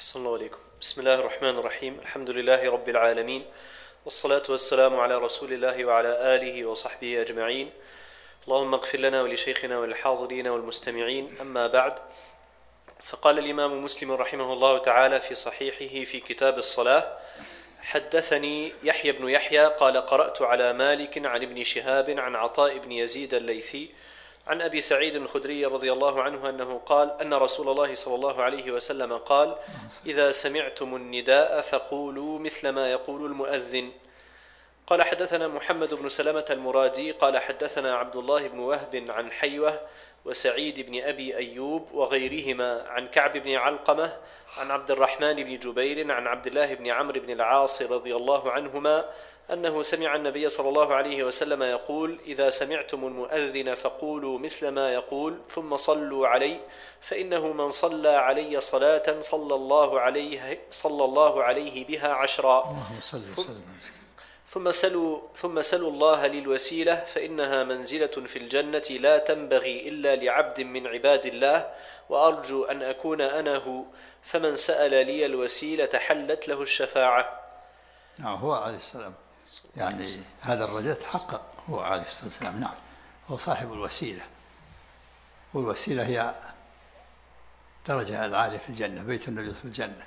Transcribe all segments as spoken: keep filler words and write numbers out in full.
أحسن الله عليكم. بسم الله الرحمن الرحيم. الحمد لله رب العالمين، والصلاة والسلام على رسول الله وعلى آله وصحبه أجمعين. اللهم اغفر لنا ولشيخنا وللحاضرين والمستمعين. أما بعد، فقال الإمام مسلم رحمه الله تعالى في صحيحه في كتاب الصلاة: حدثني يحيى بن يحيى قال: قرأت على مالك عن ابن شهاب عن عطاء بن يزيد الليثي عن أبي سعيد الخدري رضي الله عنه أنه قال أن رسول الله صلى الله عليه وسلم قال: إذا سمعتم النداء فقولوا مثل ما يقول المؤذن. قال: حدثنا محمد بن سلمة المرادي قال: حدثنا عبد الله بن وهب عن حيوة وسعيد بن أبي أيوب وغيرهما عن كعب بن علقمة عن عبد الرحمن بن جبير عن عبد الله بن عمرو بن العاص رضي الله عنهما أنه سمع النبي صلى الله عليه وسلم يقول: إذا سمعتم المؤذن فقولوا مثل ما يقول ثم صلوا علي، فإنه من صلى علي صلاة صلى الله عليه صلى الله عليه بها عشرا. اللهم صل وسلم. ثم سلوا ثم سلوا الله للوسيلة، فإنها منزلة في الجنة لا تنبغي إلا لعبد من عباد الله، وأرجو أن أكون أنا هو، فمن سأل لي الوسيلة حلت له الشفاعة. نعم، هو عليه السلام يعني هذا الرجاء تحقق، هو عليه الصلاة والسلام. نعم، هو صاحب الوسيلة، والوسيلة هي درجة العالية في الجنة، بيت النبي في الجنة.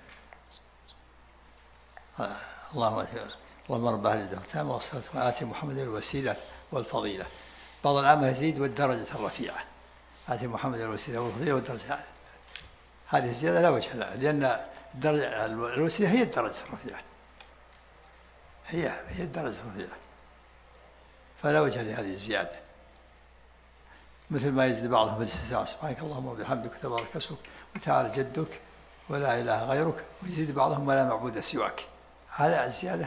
اللهم اللهم رب هذه الدعوة التامة والصلاة آتي محمد الوسيلة والفضيلة. بعض العامة يزيد والدرجة الرفيعة، آتي محمد الوسيلة والفضيلة والدرجة. هذه الزيادة لا وجه لها، لأن الدرجة الوسيلة هي الدرجة الرفيعة، هي هي الدرجة الرفيعة، فلا وجه لهذه الزيادة. مثل ما يزيد بعضهم في الاستثناء: سبحانك اللهم وبحمدك وتبارك اسمك وتعالى جدك ولا إله غيرك، ويزيد بعضهم: ولا معبود سواك. هذا الزيادة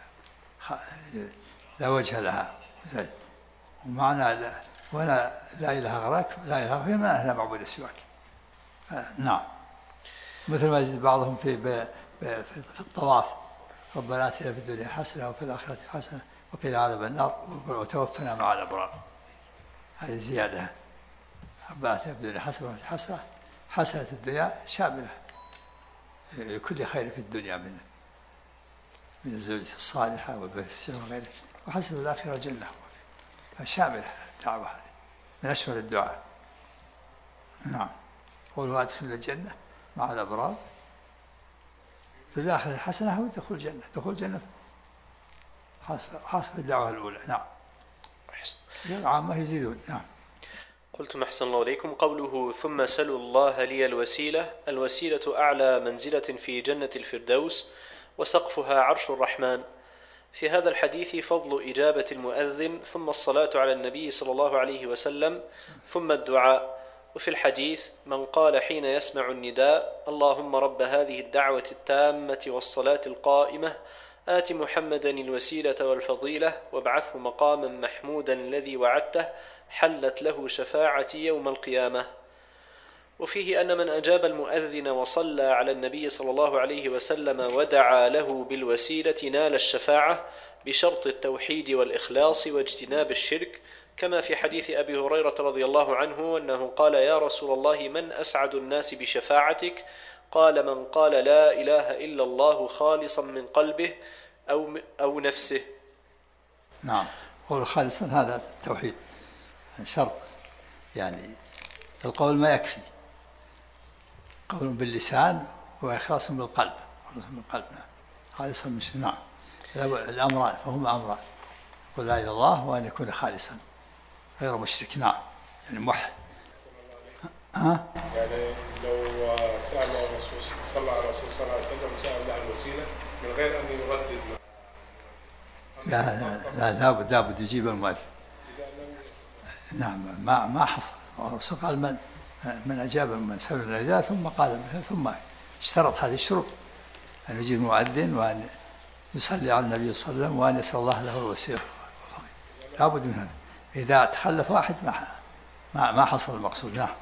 لا وجه لها. ومعنى لا ولا لا إله غيرك، لا إله غيرك معنى لا معبود سواك. نعم. مثل ما يزيد بعضهم في في الطواف: ربنا آتنا في الدنيا حسنة وفي الآخرة حسنة وقنا عذاب النار وتوفنا مع الأبرار. هذه زيادة. ربنا آتنا في الدنيا حسنة وفي حسنة حسنة الدنيا شاملة لكل خير في الدنيا من من الزوجة الصالحة والبث وغيره، وحسنة الآخرة جنة، فشاملة الدعوة هذه من أشمل الدعاء. نعم. قولوا أدخلنا الجنة مع الأبرار، في الآخرة حسنة هو دخول الجنة، دخول الجنة حسب الدعوة الأولى. نعم. العامة يزيدون. نعم. قلتم أحسن الله عليكم. قوله: ثم سلوا الله لي الوسيلة، الوسيلة أعلى منزلة في جنة الفردوس، وسقفها عرش الرحمن. في هذا الحديث فضل إجابة المؤذن، ثم الصلاة على النبي صلى الله عليه وسلم، ثم الدعاء. وفي الحديث: من قال حين يسمع النداء: اللهم رب هذه الدعوة التامة والصلاة القائمة، آت محمدا الوسيلة والفضيلة وابعثه مقاما محمودا الذي وعدته، حلت له شفاعتي يوم القيامة. وفيه أن من أجاب المؤذن وصلى على النبي صلى الله عليه وسلم ودعا له بالوسيلة نال الشفاعة، بشرط التوحيد والإخلاص واجتناب الشرك، كما في حديث أبي هريرة رضي الله عنه أنه قال: يا رسول الله، من أسعد الناس بشفاعتك؟ قال: من قال لا إله إلا الله خالصا من قلبه أو أو نفسه. نعم. قول خالصا هذا التوحيد شرط، يعني القول ما يكفي، قول باللسان وإخلاص بالقلب، خالص من القلب. خالصا من شنو؟ نعم. الأمران فهما أمران: قل لا إله إلا الله، وأن يكون خالصا غير مشرك. نعم، يعني موحد. ها؟ يعني لو سأل الرسول صلى على الرسول صلى الله عليه وسلم وسأل له الوسيلة من غير أن يردد، لا لا لا لابد لابد يجيب المؤذن. نعم، ما ما حصل. الرسول قال: من من أجاب من سمع النداء ثم قال ثم اشترط هذه الشروط: أن يجيب المؤذن، وأن يصلي على النبي صلى الله عليه وسلم، وأن يسأل الله له الوسيلة. لابد من هذا. إذا تخلف واحد ما ما ما حصل المقصود. نعم.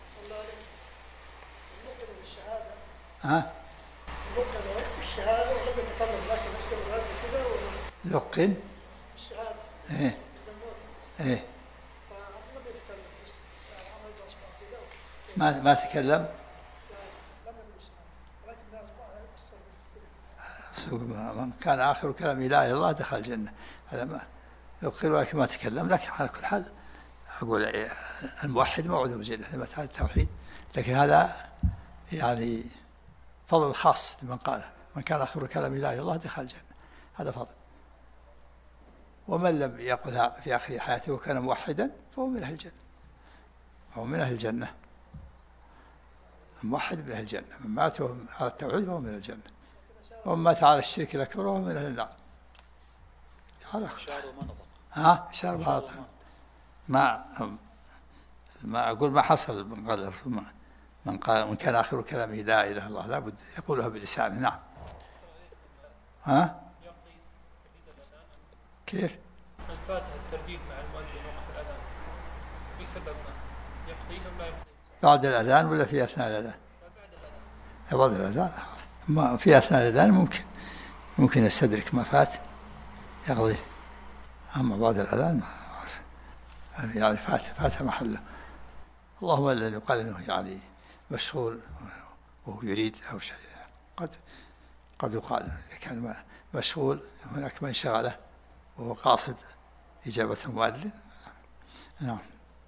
ها؟ لقن الشهادة ولم يتكلم، لكن يكتب هذا كذا لقن الشهادة. إيه إيه فلم يتكلم، بس عمل بصمة كذا. ما ما تكلم. لم يقل الشهادة، ولكن الناس من كان آخر كلام لا إله إلا الله دخل الجنة. هذا ما يقول ولكن ما تكلم، لكن على كل حال أقول الموحد موعود بالجنة لما تعالى التوحيد، لكن هذا يعني فضل خاص لمن قاله، من كان آخر كلام لا إله إلا الله دخل الجنة، هذا فضل. ومن لم يقلها في آخر حياته وكان موحدا فهو من أهل الجنة، هو من أهل الجنة، الموحد من أهل الجنة، من مات على التوحيد فهو من أهل الجنة، ومن مات على الشرك الأكبر فهو من أهل النار. ها شرب هذا ما ما أقول ما حصل من قال من قال من كان آخر كلامه لا إله إلا الله لابد يقولها بلسانه. نعم. ها كيف؟ من فاتح الترديد مع المؤذن وقت الأذان بسبب ما يقضي أم لا يقضي؟ بعد الأذان ولا في أثناء الأذان؟ بعد الأذان. ما في أثناء الأذان ممكن ممكن يستدرك ما فات يقضيه، أما بعد الأذان ما أعرف يعني فات فات محله. اللهم إلا يقال إنه يعني مشغول وهو يريد أو شيء، قد قد يقال إذا كان مشغول هناك من شغله وهو قاصد إجابة المؤذن. نعم.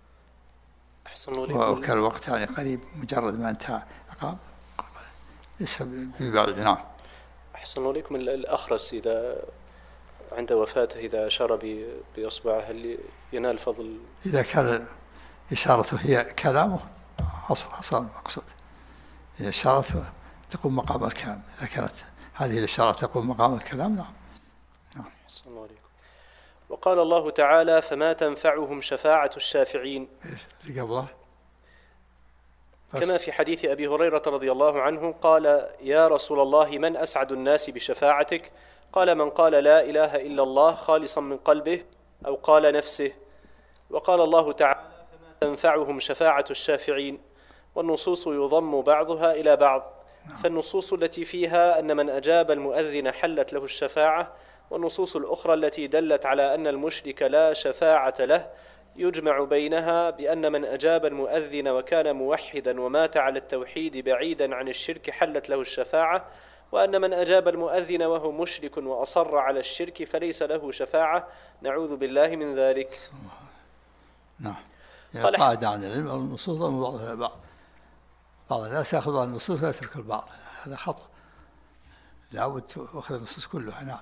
أحسن الله إليكم. وكان الوقت يعني قريب، مجرد ما انتهى عقاب ليس ببعد. نعم. أحسن الله إليكم. الأخرس إذا عند وفاته إذا أشار بإصبعه هل ينال فضل؟ إذا كان إشارته هي كلامه حصل حصل المقصود، إذا إشارته تقوم مقام الكلام، إذا كانت هذه الإشارة تقوم مقام الكلام. نعم. نعم. أحسن الله عليكم. وقال الله تعالى فما تنفعهم شفاعة الشافعين، إيش قبله؟ كما في حديث أبي هريرة رضي الله عنه قال يا رسول الله من أسعد الناس بشفاعتك؟ قال من قال لا إله إلا الله خالصا من قلبه أو قال نفسه. وقال الله تعالى فما تنفعهم شفاعة الشافعين، والنصوص يضم بعضها إلى بعض، فالنصوص التي فيها أن من أجاب المؤذن حلت له الشفاعة، والنصوص الأخرى التي دلت على أن المشرك لا شفاعة له يجمع بينها بأن من أجاب المؤذن وكان موحدا ومات على التوحيد بعيدا عن الشرك حلت له الشفاعة، وأن من أجاب المؤذن وهو مشرك وأصر على الشرك فليس له شفاعة، نعوذ بالله من ذلك. نعم. يعني قاعدة عن العلم النصوص بعضها بعض، بعض الناس يأخذ عن النصوص ويترك البعض، هذا خطأ، لابد أخذ النصوص كلها. نعم.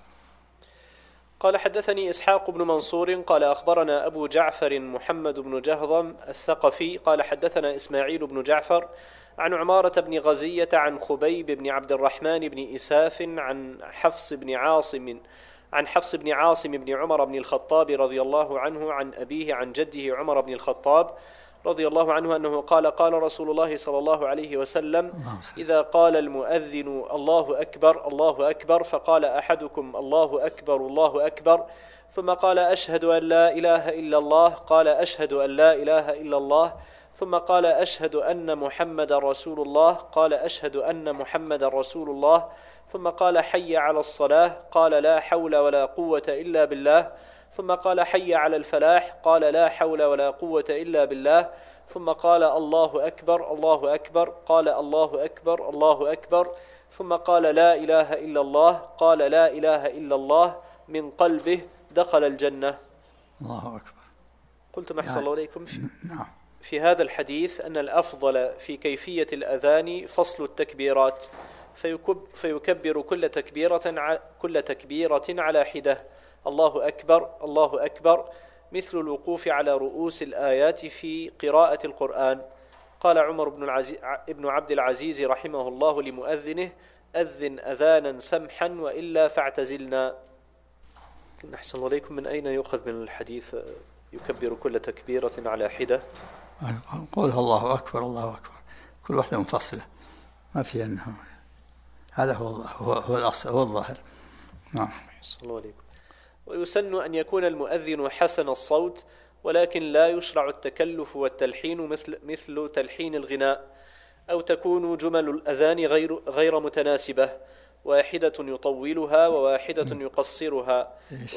قال حدثني إسحاق بن منصور قال أخبرنا أبو جعفر محمد بن جهضم الثقفي قال حدثنا إسماعيل بن جعفر عن عمارة بن غزية عن خبيب بن عبد الرحمن بن إساف عن حفص بن عاصم عن حفص بن عاصم بن عمر بن الخطاب رضي الله عنه عن أبيه عن جده عمر بن الخطاب رضي الله عنه أنه قال قال رسول الله صلى الله عليه وسلم إذا قال المؤذن الله أكبر الله أكبر فقال أحدكم الله أكبر الله أكبر ثم قال أشهد أن لا إله إلا الله قال أشهد أن لا إله إلا الله ثم قال أشهد أن محمد رسول الله قال أشهد أن محمد رسول الله ثم قال حي على الصلاة قال لا حول ولا قوة إلا بالله ثم قال حي على الفلاح قال لا حول ولا قوة إلا بالله ثم قال الله أكبر الله أكبر قال الله أكبر الله أكبر ثم قال لا إله إلا الله قال لا إله إلا الله من قلبه دخل الجنة. الله أكبر. قلت أحسن الله إليكم في, نعم. في هذا الحديث أن الأفضل في كيفية الأذان فصل التكبيرات، فيكب فيكبر كل تكبيرة كل تكبيرة على حدة الله أكبر الله أكبر، مثل الوقوف على رؤوس الآيات في قراءة القرآن. قال عمر بن, العزيز ابن عبد العزيز رحمه الله لمؤذنه أذن أذانا سمحا وإلا فاعتزلنا. أحسن الله إليكم. من أين يؤخذ من الحديث يكبر كل تكبيرة على حدة؟ قولها الله أكبر الله أكبر كل واحدة منفصلة، ما في أنه هذا هو هو, هو الأصل هو الظاهر. نعم. أحسن الله إليكم. ويسن أن يكون المؤذن حسن الصوت، ولكن لا يشرع التكلف والتلحين مثل مثل تلحين الغناء، أو تكون جمل الأذان غير غير متناسبة، واحدة يطولها وواحدة يقصرها.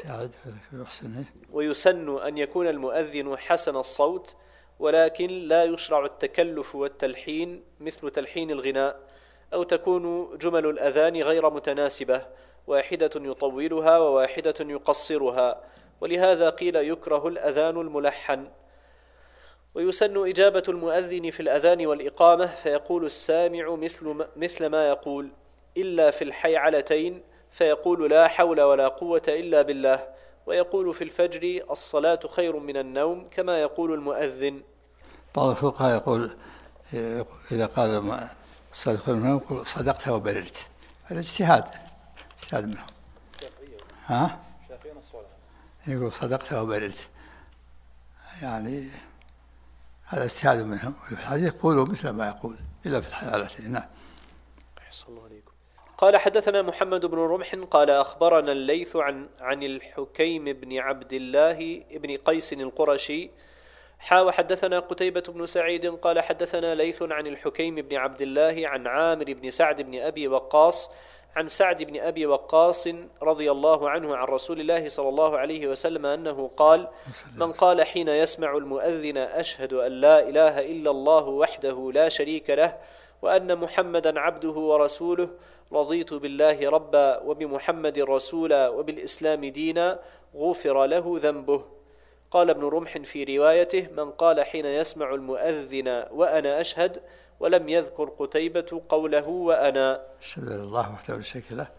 ويسن أن يكون المؤذن حسن الصوت، ولكن لا يشرع التكلف والتلحين مثل تلحين الغناء، أو تكون جمل الأذان غير متناسبة، واحدة يطولها وواحدة يقصرها، ولهذا قيل يكره الأذان الملحن. ويسن إجابة المؤذن في الأذان والإقامة، فيقول السامع مثل مثل ما يقول، إلا في الحيعلتين فيقول لا حول ولا قوة إلا بالله، ويقول في الفجر الصلاة خير من النوم كما يقول المؤذن. بعض الفقهاء يقول إذا قال الصلاة خير من النوم يقول صدقت وبررت، هذا اجتهاد اجتهاد منهم. ها؟ يقول صدقت وبررت، يعني هذا اجتهاد منهم. والحديث يقولوا مثل ما يقول إلا في الحالتين. نعم. أحسن الله عليكم. قال حدثنا محمد بن رمح قال أخبرنا الليث عن عن الحكيم بن عبد الله بن قيس القرشي حا وحدثنا قتيبة بن سعيد قال حدثنا ليث عن الحكيم بن عبد الله عن عامر بن سعد بن أبي وقاص عن سعد بن أبي وقاص رضي الله عنه عن رسول الله صلى الله عليه وسلم أنه قال: من قال حين يسمع المؤذن أشهد أن لا إله إلا الله وحده لا شريك له وأن محمدا عبده ورسوله رضيت بالله ربا وبمحمد رسولا وبالإسلام دينا غفر له ذنبه. قال ابن رمح في روايته: من قال حين يسمع المؤذن وأنا أشهد، ولم يذكر قتيبة قوله وأنا. أشهد أن الله وحده لا شريك له،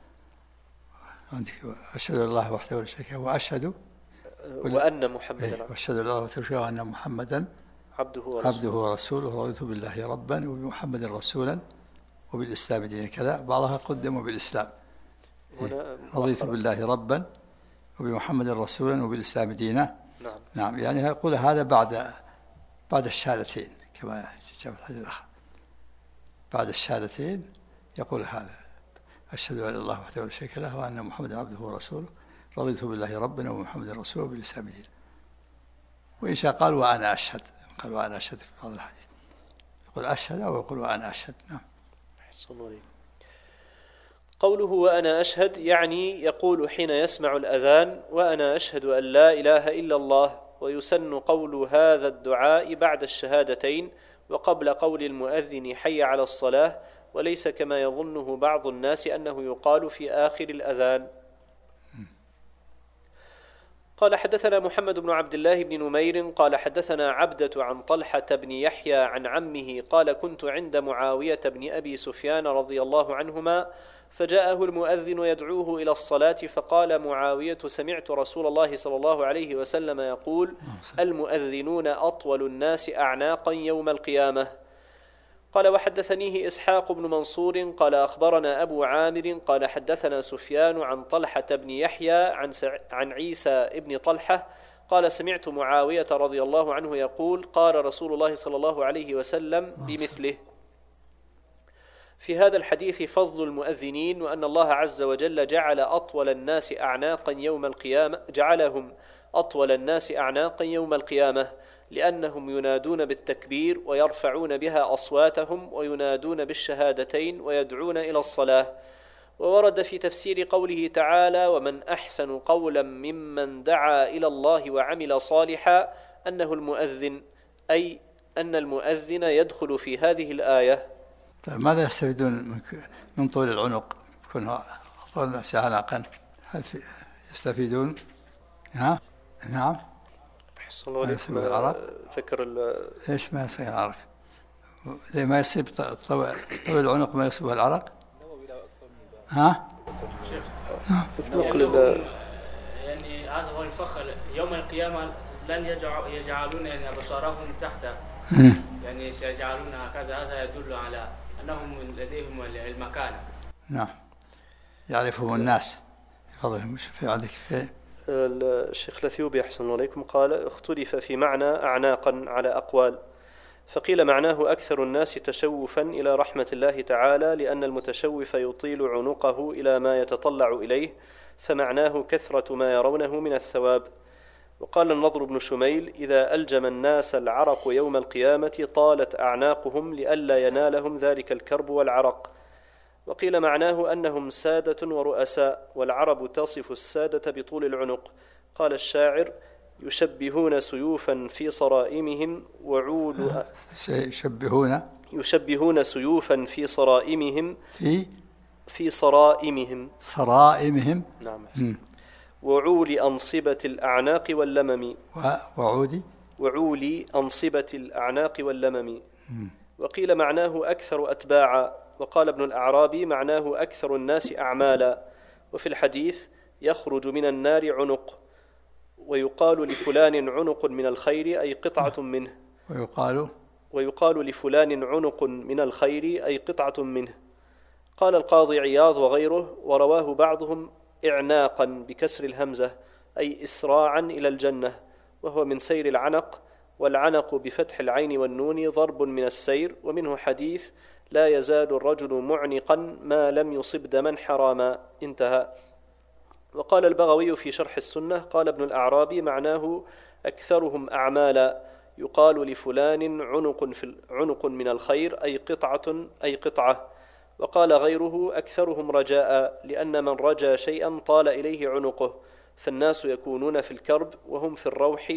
أشهد أن الله وحده لا شريك له وأشهد وأن محمدا وأشهد أن الله وحده لا شريك له وأن محمدا عبده ورسوله, عبده ورسوله رضيت بالله ربا وبمحمد رسولا وبالإسلام دينا. كذا بعضها قدموا بالإسلام، رضيت بالله ربا وبمحمد رسولا وبالإسلام دينا. نعم. نعم، يعني يقول هذا بعد بعد الشهادتين كما جاء في الحديث الآخر، بعد الشهادتين يقول هذا: أشهد أن الله وحده لا شريك له وأن محمدا عبده ورسوله رضيت بالله ربا وبمحمد رسولا وبالإسلام دينا. وإن شاء قال وأنا أشهد، قال وأنا أشهد في هذا الحديث، يقول أشهد أو يقول وأنا أشهد. نعم. قوله وأنا أشهد يعني يقول حين يسمع الأذان: وأنا أشهد أن لا إله إلا الله. ويسن قول هذا الدعاء بعد الشهادتين وقبل قول المؤذن حي على الصلاة، وليس كما يظنه بعض الناس أنه يقال في آخر الأذان. قال حدثنا محمد بن عبد الله بن نمير قال حدثنا عبدة عن طلحة بن يحيى عن عمه قال: كنت عند معاوية بن أبي سفيان رضي الله عنهما، فجاءه المؤذن يدعوه إلى الصلاة، فقال معاوية: سمعت رسول الله صلى الله عليه وسلم يقول: المؤذنون أطول الناس أعناقا يوم القيامة. قال وحدثنيه إسحاق بن منصور قال أخبرنا أبو عامر قال حدثنا سفيان عن طلحة بن يحيى عن, عن عيسى بن طلحة قال: سمعت معاوية رضي الله عنه يقول: قال رسول الله صلى الله عليه وسلم بمثله. في هذا الحديث فضل المؤذنين، وأن الله عز وجل جعل أطول الناس أعناقا يوم القيامة جعلهم أطول الناس أعناقا يوم القيامة، لأنهم ينادون بالتكبير ويرفعون بها أصواتهم وينادون بالشهادتين ويدعون إلى الصلاة. وورد في تفسير قوله تعالى: ومن أحسن قولا ممن دعا إلى الله وعمل صالحا أنه المؤذن، أي أن المؤذن يدخل في هذه الآية. ماذا يستفيدون من طول العنق؟ يكون طول الناس عناقا، هل يستفيدون؟ ها؟ نعم. أحسن الله عليكم. ذكر ايش ما يصير العرق؟ ليه ما يصيب طول العنق ما يصيبه العرق؟ ها؟ يعني هذا هو الفخر يوم القيامة، لن يجعلون يعني أبصارهم تحت، يعني سيجعلون هكذا. هذا يدل على أنهم لديهم المكانة. نعم، يعرفهم الناس. تفضل. مش في عندك في الشيخ الأثيوبي أحسن الله عليكم قال: اختلف في معنى أعناقا على أقوال، فقيل معناه أكثر الناس تشوفا إلى رحمة الله تعالى، لأن المتشوف يطيل عنقه إلى ما يتطلع إليه، فمعناه كثرة ما يرونه من الثواب. وقال النضر بن شميل: إذا ألجم الناس العرق يوم القيامة طالت أعناقهم لئلا ينالهم ذلك الكرب والعرق. وقيل معناه أنهم سادة ورؤساء، والعرب تصف السادة بطول العنق. قال الشاعر: يشبهون سيوفا في صرائمهم وعول يشبهون يشبهون سيوفا في صرائمهم في في صرائمهم. صرائمهم. نعم. مم. وعول أنصبة الأعناق واللمم. وعود وعول أنصبة الأعناق واللمم. وقيل معناه أكثر أتباعا، وقال ابن الأعرابي معناه أكثر الناس أعمالا. وفي الحديث يخرج من النار عنق، ويقال لفلان عنق من الخير أي قطعة منه. ويقال ويقال لفلان عنق من الخير أي قطعة منه. قال القاضي عياض وغيره: ورواه بعضهم إعناقا بكسر الهمزة أي إسراعا إلى الجنة، وهو من سير العنق، والعنق بفتح العين والنون ضرب من السير. ومنه حديث: لا يزال الرجل معنقا ما لم يصب دما حراما. انتهى. وقال البغوي في شرح السنة: قال ابن الأعرابي معناه أكثرهم أعمالا، يقال لفلان عنق, في عنق من الخير أي قطعة أي قطعة. وقال غيره: أكثرهم رجاء، لأن من رجا شيئا طال إليه عنقه، فالناس يكونون في الكرب وهم في الروح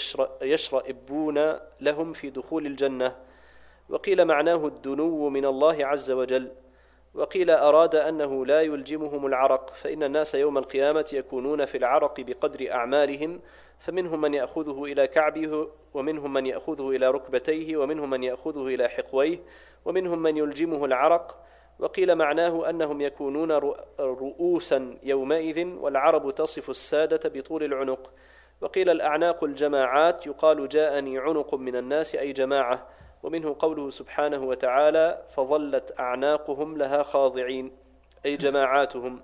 يشرئبون لهم في دخول الجنة. وقيل معناه الدنو من الله عز وجل. وقيل أراد أنه لا يلجمهم العرق، فإن الناس يوم القيامة يكونون في العرق بقدر أعمالهم، فمنهم من يأخذه إلى كعبه، ومنهم من يأخذه إلى ركبتيه، ومنهم من يأخذه إلى حقويه، ومنهم من يلجمه العرق. وقيل معناه أنهم يكونون رؤوسا يومئذ، والعرب تصف السادة بطول العنق. وقيل الأعناق الجماعات، يقال جاءني عنق من الناس أي جماعة. ومنه قوله سبحانه وتعالى: فظلت أعناقهم لها خاضعين أي جماعاتهم،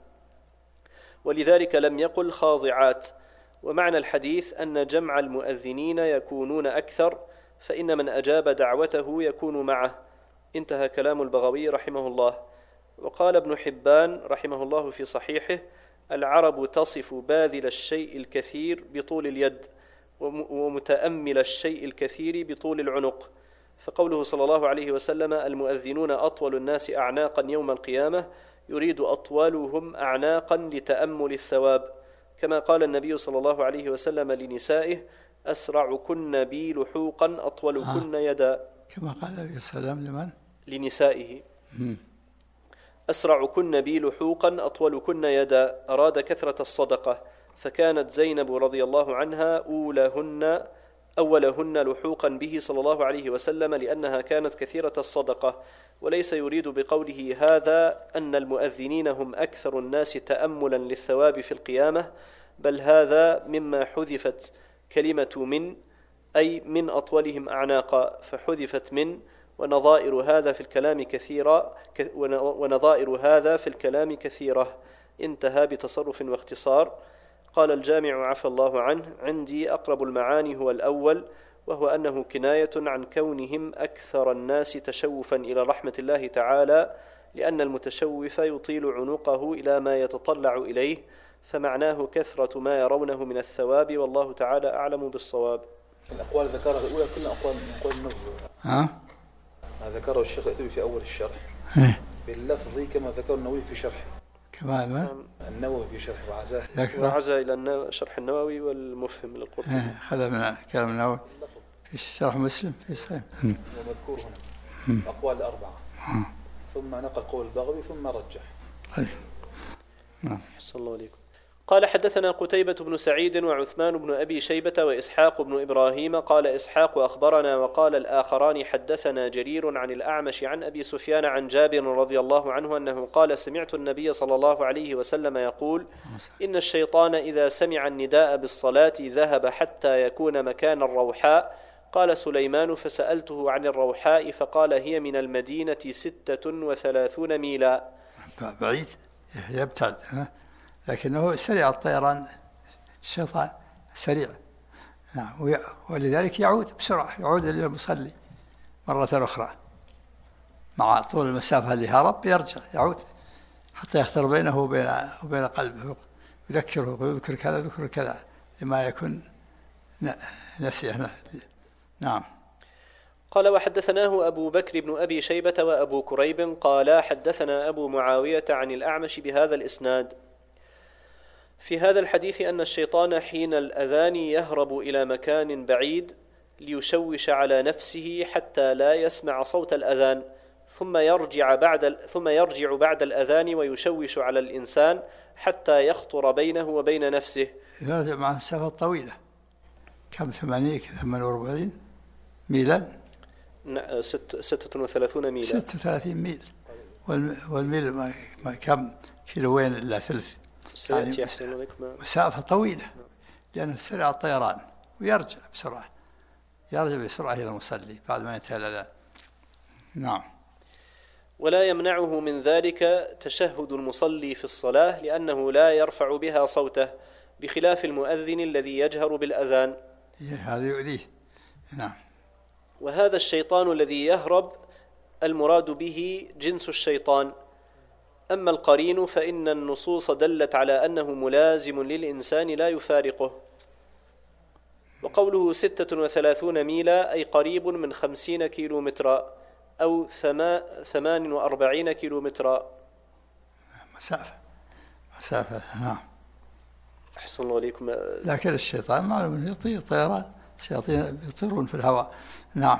ولذلك لم يقل خاضعات. ومعنى الحديث أن جمع المؤذنين يكونون أكثر، فإن من أجاب دعوته يكون معه. انتهى كلام البغوي رحمه الله. وقال ابن حبان رحمه الله في صحيحه: العرب تصف باذل الشيء الكثير بطول اليد، ومتأمل الشيء الكثير بطول العنق. فقوله صلى الله عليه وسلم: المؤذنون أطول الناس أعناقا يوم القيامة، يريد أطولهم أعناقا لتأمل الثواب، كما قال النبي صلى الله عليه وسلم لنسائه: أسرعكن بي لحوقا أطولكن يدا. كما قال النبي صلى الله عليه وسلم لمن؟ لنسائه: أسرعكن بي لحوقا أطولكن يدا، أراد كثرة الصدقة، فكانت زينب رضي الله عنها أولهن أولهن لحوقا به صلى الله عليه وسلم، لأنها كانت كثيرة الصدقة. وليس يريد بقوله هذا أن المؤذنين هم أكثر الناس تأملا للثواب في القيامة، بل هذا مما حذفت كلمة من، أي من أطولهم أعناقا، فحذفت من، ونظائر هذا في الكلام كثيرة ونظائر هذا في الكلام كثيرة. انتهى بتصرف واختصار. قال الجامع عفى الله عنه: عندي أقرب المعاني هو الأول، وهو أنه كناية عن كونهم أكثر الناس تشوفا إلى رحمة الله تعالى، لأن المتشوف يطيل عنقه إلى ما يتطلع إليه، فمعناه كثرة ما يرونه من الثواب، والله تعالى أعلم بالصواب. الأقوال ذكرها الأولى كلها أقوال من أقوال النووي. ها؟ ما ذكره الشيخ الأثوري في أول الشرح باللفظ كما ذكر النووي في شرحه. كما ما؟ النووي في شرحه وعزاه. وعزا إلى شرح النووي والمفهم للقرطبي. هذا من كلام النووي في شرح مسلم في صحيح. ومذكور هنا أقوال الأربعة، ثم نقل قول البغوي ثم رجح. نعم. صلى الله عليكم. قال: حدثنا قتيبة بن سعيد وعثمان بن أبي شيبة وإسحاق بن إبراهيم. قال إسحاق: أخبرنا. وقال الآخران: حدثنا جرير عن الأعمش عن أبي سفيان عن جابر رضي الله عنه أنه قال: سمعت النبي صلى الله عليه وسلم يقول: إن الشيطان إذا سمع النداء بالصلاة ذهب حتى يكون مكان الروحاء. قال سليمان: فسألته عن الروحاء فقال: هي من المدينة ستة وثلاثون ميلا. بعيد يبتعد، لكنه سريع الطيران، الشيطان سريع. نعم. ولذلك يعود بسرعة، يعود إلى المصلي مرة أخرى مع طول المسافة اللي هرب، يرجع يعود حتى يختار بينه وبين وبين قلبه، يذكره ويذكر كذا يذكر كذا لما يكون نسيه. نعم. قال: وحدثناه أبو بكر بن أبي شيبة وأبو كريب قال: حدثنا أبو معاوية عن الأعمش بهذا الإسناد. في هذا الحديث أن الشيطان حين الأذان يهرب إلى مكان بعيد ليشوش على نفسه حتى لا يسمع صوت الأذان، ثم يرجع بعد ثم يرجع بعد الأذان ويشوش على الإنسان حتى يخطر بينه وبين نفسه. يرجع مع المسافة الطويلة، كم ثمانية ثمانية وأربعين ميلا، ست ستة وثلاثون ميلا، ستة وثلاثين ميل، والميل ما, ما كم كيلوين إلا ثلث، سيأتي يعني مسافة طويلة، لأنه سريع الطيران ويرجع بسرعة، يرجع بسرعة إلى المصلي بعد ما ينتهي الأذان. نعم. ولا يمنعه من ذلك تشهد المصلي في الصلاة لأنه لا يرفع بها صوته، بخلاف المؤذن الذي يجهر بالأذان، هذا يؤذيه. نعم. وهذا الشيطان الذي يهرب المراد به جنس الشيطان. أما القرين فإن النصوص دلت على أنه ملازم للإنسان لا يفارقه. وقوله ستة وثلاثون ميلا أي قريب من خمسين كيلو مترا أو ثمان وأربعين كيلو مترا. مسافة مسافة نعم. أحسن الله عليكم. لكن الشيطان معلوم يطير طيران، الشياطين يطيرون في الهواء. نعم.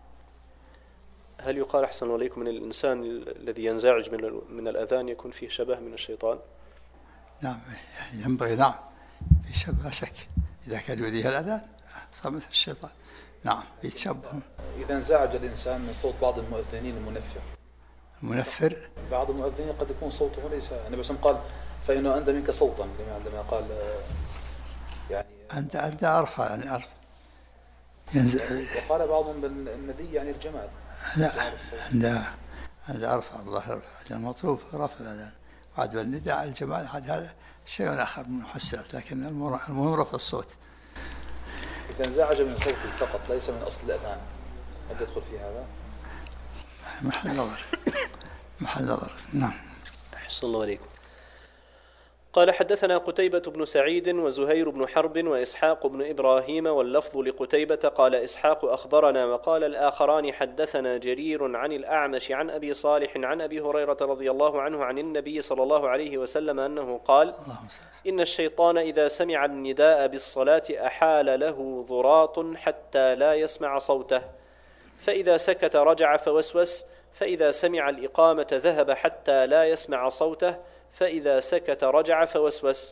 هل يقال أحسن الله عليكم من الإنسان الذي ينزعج من من الأذان يكون فيه شبه من الشيطان؟ نعم ينبغي، نعم في شبه شك، إذا كان يؤذيه الأذان صار مثل الشيطان. نعم يتشبه. إذا انزعج الإنسان من صوت بعض المؤذنين المنفر. المنفر بعض المؤذنين قد يكون صوته ليس، النبي صلى الله عليه وسلم قال فإنه أندى منك صوتا، عندما قال يعني أنت أنت أرفع يعني أرفع ينزل. وقال بعضهم بالندي يعني الجمال. لا عند عند أرفع الله رفع، المطلوب رفع الأذان، بعد بالنداء الجمال هذا شيء آخر من محسنات، لكن المهم رفع الصوت. إذا انزعج من صوته فقط ليس من أصل الأذان، هل يدخل في هذا؟ محل نظر محل نظر. نعم. أحسن الله عليكم. قال حدثنا قتيبة بن سعيد وزهير بن حرب وإسحاق بن إبراهيم، واللفظ لقتيبة قال إسحاق أخبرنا، وقال الآخران حدثنا جرير عن الأعمش عن أبي صالح عن أبي هريرة رضي الله عنه عن النبي صلى الله عليه وسلم أنه قال: إن الشيطان إذا سمع النداء بالصلاة أحال له ضراط حتى لا يسمع صوته، فإذا سكت رجع فوسوس، فإذا سمع الإقامة ذهب حتى لا يسمع صوته، فإذا سكت رجع فوسوس.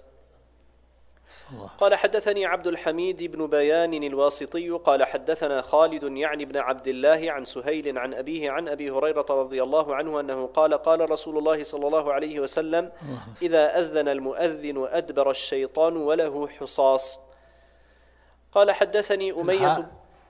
قال حدثني عبد الحميد بن بيان الواسطي قال حدثنا خالد يعني بن عبد الله عن سهيل عن أبيه عن أبي هريرة رضي الله عنه أنه قال: قال رسول الله صلى الله عليه وسلم: إذا أذن المؤذن أدبر الشيطان وله حصاص. قال حدثني أمية.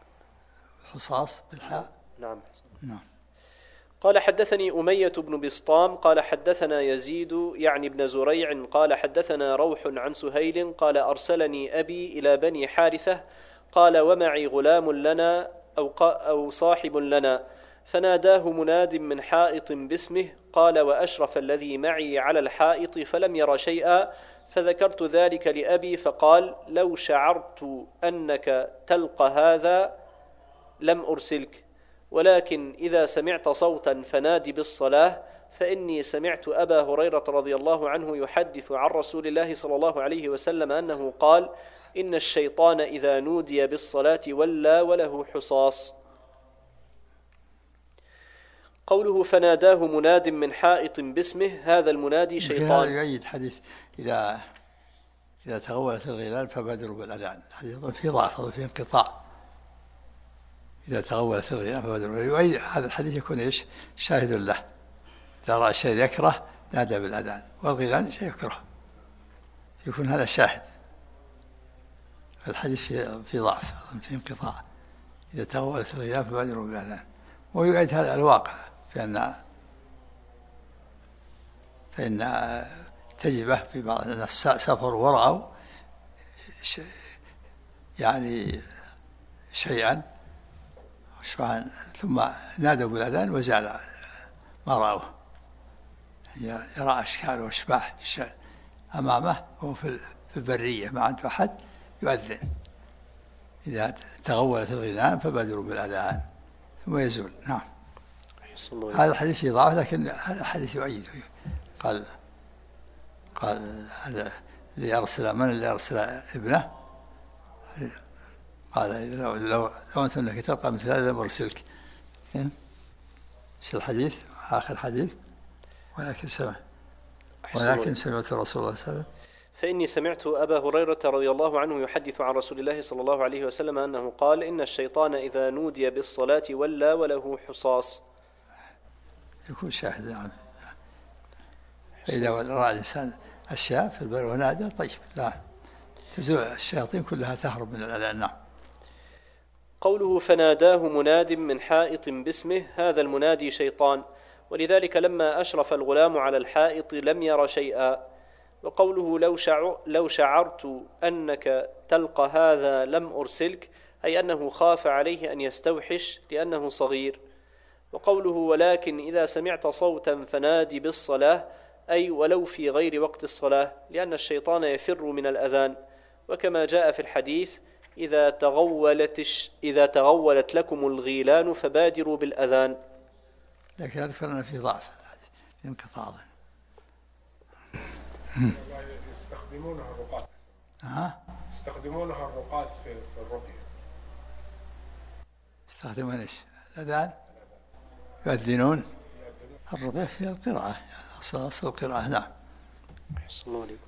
حصاص بالحاء. نعم. نعم. قال حدثني أمية بن بسطام قال حدثنا يزيد يعني بن زريع قال حدثنا روح عن سهيل قال أرسلني أبي إلى بني حارثة قال: ومعي غلام لنا أو, أو صاحب لنا، فناداه مناد من حائط باسمه، قال: وأشرف الذي معي على الحائط فلم ير شيئا، فذكرت ذلك لأبي فقال: لو شعرت أنك تلقى هذا لم أرسلك، ولكن إذا سمعت صوتا فنادي بالصلاة، فإني سمعت أبا هريرة رضي الله عنه يحدث عن رسول الله صلى الله عليه وسلم أنه قال: إن الشيطان إذا نودي بالصلاة ولى وله حصاص. قوله فناداه مناد من حائط باسمه، هذا المنادي شيطان. هذا يؤيد حديث إذا إذا تغولت الغلال فبادروا بالأذان، حديث في ضعف وفي انقطاع. إذا تغولت الغلال فبادروا، يؤيد هذا الحديث يكون إيش؟ شاهد له، إذا رأى شيء يكره نادى بالأذان، والغلال شيء يكره، يكون هذا شاهد. الحديث في في ضعف في انقطاع، إذا تغولت الغلال فبادروا بالأذان. ويؤيد هذا الواقع فإن فإن تجربة في بعض الناس سافروا ورأوا يعني شيئا ثم نادوا بالأذان وزال ما رأوه، يرى أشكال وأشباح أمامه وهو في البرية ما عنده أحد يؤذن. إذا تغولت الغلال فبادروا بالأذان ثم يزول. نعم. هذا الحديث فيه ضعف، لكن هذا الحديث يؤيده. قال قال هذا اللي أرسل من اللي أرسل ابنه، قال لو لو لو أنت أنك تلقى مثل هذا لم أرسلك. في الحديث آخر حديث ولكن سمع ولكن سمعت رسول الله صلى الله عليه وسلم. فإني سمعت أبا هريرة رضي الله عنه يحدث عن رسول الله صلى الله عليه وسلم أنه قال إن الشيطان إذا نودي بالصلاة ولى وله حصاص. يكون شاهد نعم. فإذا رأى الإنسان أشياء في البر ونادى طيب لا تزول الشياطين كلها تهرب من الأذان. نعم. قوله فناداه مناد من حائط باسمه، هذا المنادي شيطان، ولذلك لما أشرف الغلام على الحائط لم ير شيئا. وقوله لو, شعر لو شعرت أنك تلقى هذا لم أرسلك، أي أنه خاف عليه أن يستوحش لأنه صغير. وقوله ولكن إذا سمعت صوتا فنادي بالصلاة، أي ولو في غير وقت الصلاة، لأن الشيطان يفر من الأذان. وكما جاء في الحديث إذا تغولت, إذا تغولت لكم الغيلان فبادروا بالأذان. لكن أذكر أن في ضعف انقطاع. يستخدمونها الرقاة. ها؟ يستخدمونها الرقاة في في الرقية. يستخدمون ايش؟ الأذان؟ يؤذنون. الرقية فيها القراءة يعني أصل أصل القراءة. نعم. أحسن الله عليكم.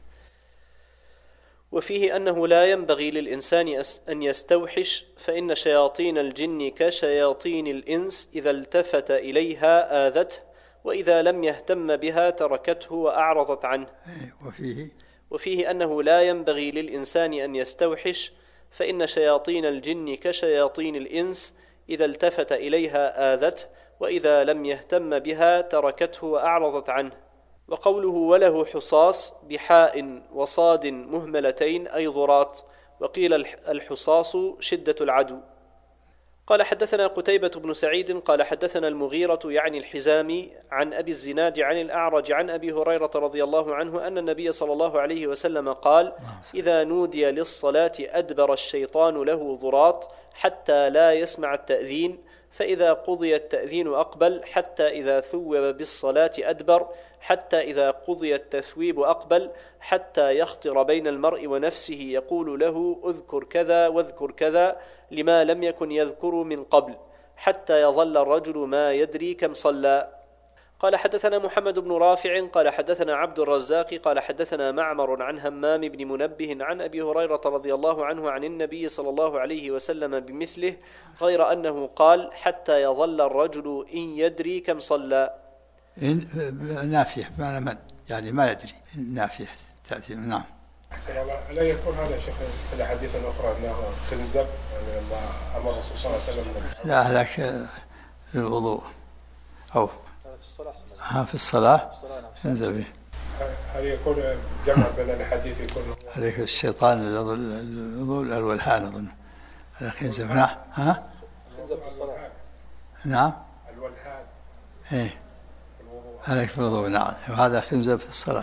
وفيه أنه لا ينبغي للإنسان أن يستوحش، فإن شياطين الجن كشياطين الإنس إذا التفت إليها آذته، وإذا لم يهتم بها تركته وأعرضت عنه. وفيه وفيه أنه لا ينبغي للإنسان أن يستوحش، فإن شياطين الجن كشياطين الإنس إذا التفت إليها آذته، وإذا لم يهتم بها تركته وأعرضت عنه. وقوله وله حصاص بحاء وصاد مهملتين أي ضراط، وقيل الحصاص شدة العدو. قال حدثنا قتيبة بن سعيد قال حدثنا المغيرة يعني الحزامي عن أبي الزناد عن الأعرج عن أبي هريرة رضي الله عنه أن النبي صلى الله عليه وسلم قال إذا نودي للصلاة أدبر الشيطان له ضراط حتى لا يسمع التأذين، فإذا قضي التأذين أقبل، حتى إذا ثوب بالصلاة أدبر، حتى إذا قضي التثويب أقبل، حتى يخطر بين المرء ونفسه يقول له اذكر كذا واذكر كذا لما لم يكن يذكر من قبل، حتى يظل الرجل ما يدري كم صلى. قال حدثنا محمد بن رافع قال حدثنا عبد الرزاق قال حدثنا معمر عن همام بن منبه عن أبي هريرة رضي الله عنه عن النبي صلى الله عليه وسلم بمثله، غير أنه قال حتى يظل الرجل إن يدري كم صلى. نافية بمعنى من يعني ما يدري، نافية تأتي. نعم. لا يكون هذا شيخ في الأحاديث الأخرى أنه خنزب يعني لما أمر الرسول صلى الله عليه وسلم. لا هذاك للوضوء أو في الصلاة. ها في الصلاة خنزب. هل يكون جمع بين الحديث يكون هذاك الشيطان الوضوء الولحان أظن هذا خنزب. نعم. ها خنزب في الصلاة. نعم. الولحان. إيه هذاك في الوضوء. نعم. وهذا خنزب في الصلاة.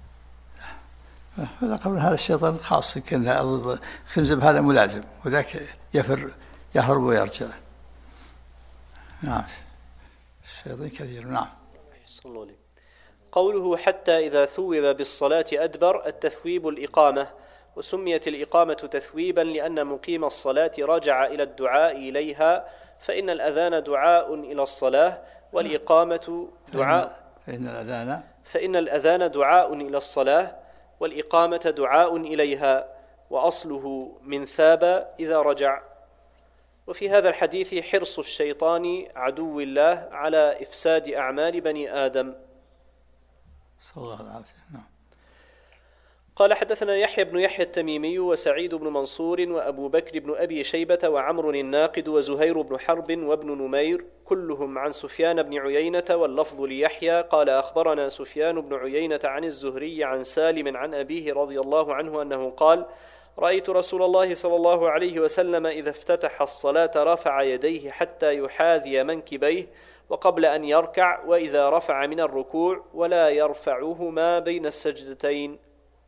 قبل هذا الشيطان خاص كان خنزب هذا ملازم وذاك يفر يهرب ويرجع. نعم. الشيطان كثير. نعم. صلى الله عليه. قوله حتى إذا ثوب بالصلاة أدبر، التثويب الإقامة، وسميت الإقامة تثويبا لأن مقيم الصلاة رجع إلى الدعاء إليها، فإن الأذان دعاء إلى الصلاة والإقامة دعاء فإن الأذان فإن الأذان دعاء إلى الصلاة والإقامة دعاء إليها، وأصله من ثاب إذا رجع. وفي هذا الحديث حرص الشيطان عدو الله على إفساد أعمال بني آدم. صلى الله عليه وسلم. قال حدثنا يحيى بن يحيى التميمي وسعيد بن منصور وأبو بكر بن أبي شيبة وعمر الناقد وزهير بن حرب وابن نمير كلهم عن سفيان بن عيينة، واللفظ ليحيى قال أخبرنا سفيان بن عيينة عن الزهري عن سالم عن أبيه رضي الله عنه أنه قال رأيت رسول الله صلى الله عليه وسلم إذا افتتح الصلاة رفع يديه حتى يحاذي منكبيه وقبل أن يركع، وإذا رفع من الركوع ولا يرفعهما بين السجدتين.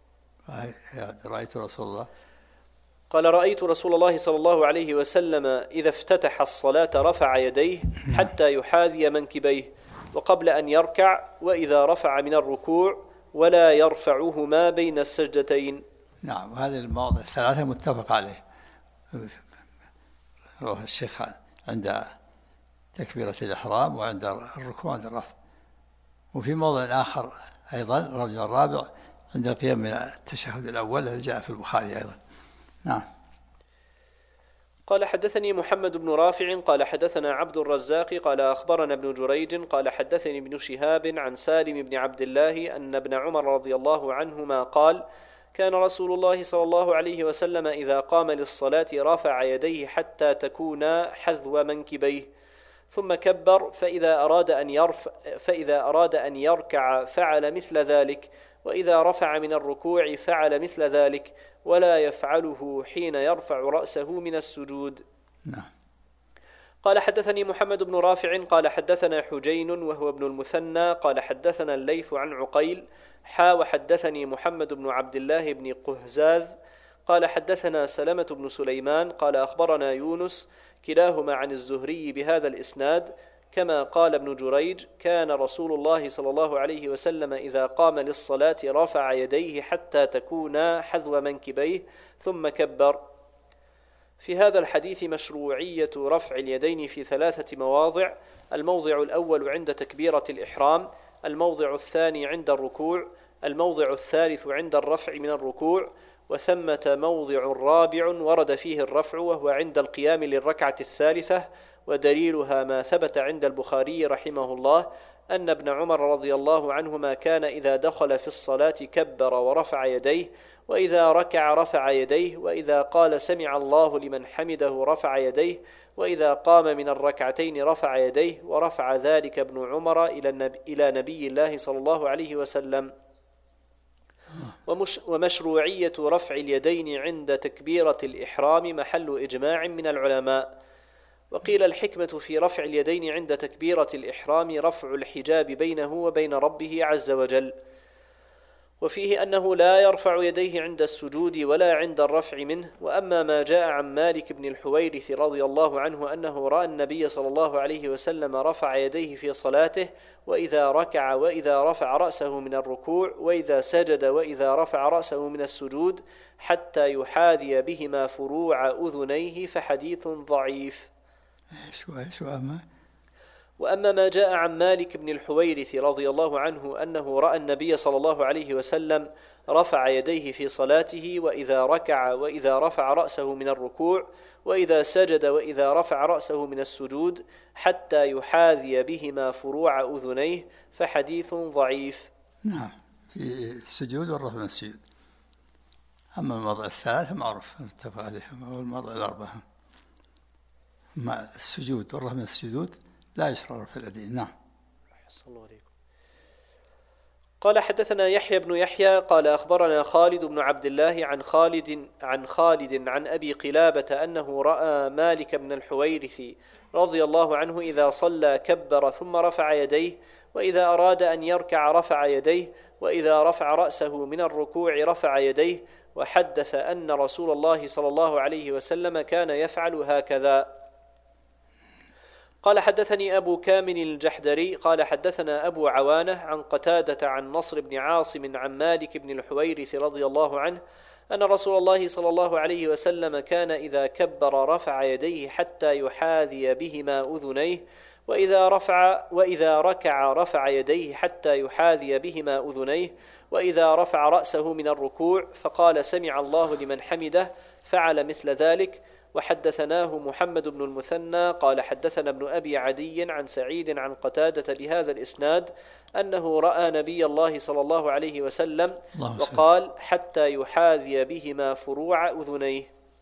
رأيت رسول الله قال رأيت رسول الله صلى الله عليه وسلم إذا افتتح الصلاة رفع يديه حتى يحاذي منكبيه وقبل أن يركع، وإذا رفع من الركوع ولا يرفعهما بين السجدتين. نعم. وهذه المواضع الثلاثة متفق عليه. روح الشيخ عند تكبيرة الإحرام وعند الركوع وعند الرفع. وفي موضع آخر أيضا الرجل الرابع عند القيام من التشهد الأول الذي جاء في البخاري أيضا. نعم. قال حدثني محمد بن رافع قال حدثنا عبد الرزاق قال أخبرنا ابن جريج قال حدثني ابن شهاب عن سالم بن عبد الله أن ابن عمر رضي الله عنهما قال كان رسول الله صلى الله عليه وسلم إذا قام للصلاة رفع يديه حتى تكونا حذو منكبيه ثم كبر فإذا أراد أن يرفع فإذا أراد أن يركع فعل مثل ذلك وإذا رفع من الركوع فعل مثل ذلك ولا يفعله حين يرفع رأسه من السجود. نعم. قال حدثني محمد بن رافع قال حدثنا حجين وهو ابن المثنى قال حدثنا الليث عن عقيل حا وحدثني محمد بن عبد الله بن قهزاز قال حدثنا سلمة بن سليمان قال أخبرنا يونس كلاهما عن الزهري بهذا الإسناد كما قال ابن جريج كان رسول الله صلى الله عليه وسلم إذا قام للصلاة رفع يديه حتى تكونا حذو منكبيه ثم كبر. في هذا الحديث مشروعية رفع اليدين في ثلاثة مواضع: الموضع الأول عند تكبيرة الإحرام، الموضع الثاني عند الركوع، الموضع الثالث عند الرفع من الركوع، وثمة موضع رابع ورد فيه الرفع وهو عند القيام للركعة الثالثة، ودليلها ما ثبت عند البخاري رحمه الله أن ابن عمر رضي الله عنهما كان إذا دخل في الصلاة كبر ورفع يديه، وإذا ركع رفع يديه، وإذا قال سمع الله لمن حمده رفع يديه، وإذا قام من الركعتين رفع يديه، ورفع ذلك ابن عمر إلى النبي, إلى نبي الله صلى الله عليه وسلم. ومش ومشروعية رفع اليدين عند تكبيرة الإحرام محل إجماع من العلماء. وقيل الحكمة في رفع اليدين عند تكبيرة الإحرام رفع الحجاب بينه وبين ربه عز وجل، وفيه أنه لا يرفع يديه عند السجود ولا عند الرفع منه. وأما ما جاء عن مالك بن الحويرث رضي الله عنه أنه رأى النبي صلى الله عليه وسلم رفع يديه في صلاته، وإذا ركع وإذا رفع رأسه من الركوع، وإذا سجد وإذا رفع رأسه من السجود، حتى يحاذي بهما فروع أذنيه، فحديث ضعيف. شو شو أما وأما ما جاء عن مالك بن الحويرث رضي الله عنه أنه رأى النبي صلى الله عليه وسلم رفع يديه في صلاته، وإذا ركع وإذا رفع رأسه من الركوع، وإذا سجد وإذا رفع رأسه من السجود، حتى يحاذي بهما فروع أذنيه، فحديث ضعيف. نعم، في السجود والرفع من السجود. أما الموضع الثالث معروف اتفق عليه، هو الموضع الأربعة. أما السجود والرفع من السجود لا يشرع في اليدين. نعم. صلى الله عليكم. قال حدثنا يحيى بن يحيى قال أخبرنا خالد بن عبد الله عن خالد عن خالد عن أبي قلابة أنه رأى مالك بن الحويرث رضي الله عنه إذا صلى كبر ثم رفع يديه، وإذا أراد أن يركع رفع يديه، وإذا رفع رأسه من الركوع رفع يديه، وحدث أن رسول الله صلى الله عليه وسلم كان يفعل هكذا. قال حدثني أبو كامل الجحدري قال حدثنا أبو عوانة عن قتادة عن نصر بن عاصم عن مالك بن الحويرث رضي الله عنه أن رسول الله صلى الله عليه وسلم كان إذا كبر رفع يديه حتى يحاذي بهما أذنيه، وإذا رفع وإذا ركع رفع يديه حتى يحاذي بهما أذنيه، وإذا رفع رأسه من الركوع فقال سمع الله لمن حمده فعل مثل ذلك. وحدثناه محمد بن المثنى قال حدثنا ابن أبي عدي عن سعيد عن قتادة بهذا الإسناد أنه رأى نبي الله صلى الله عليه وسلم وقال حتى يحاذي بهما فروع أذنيه.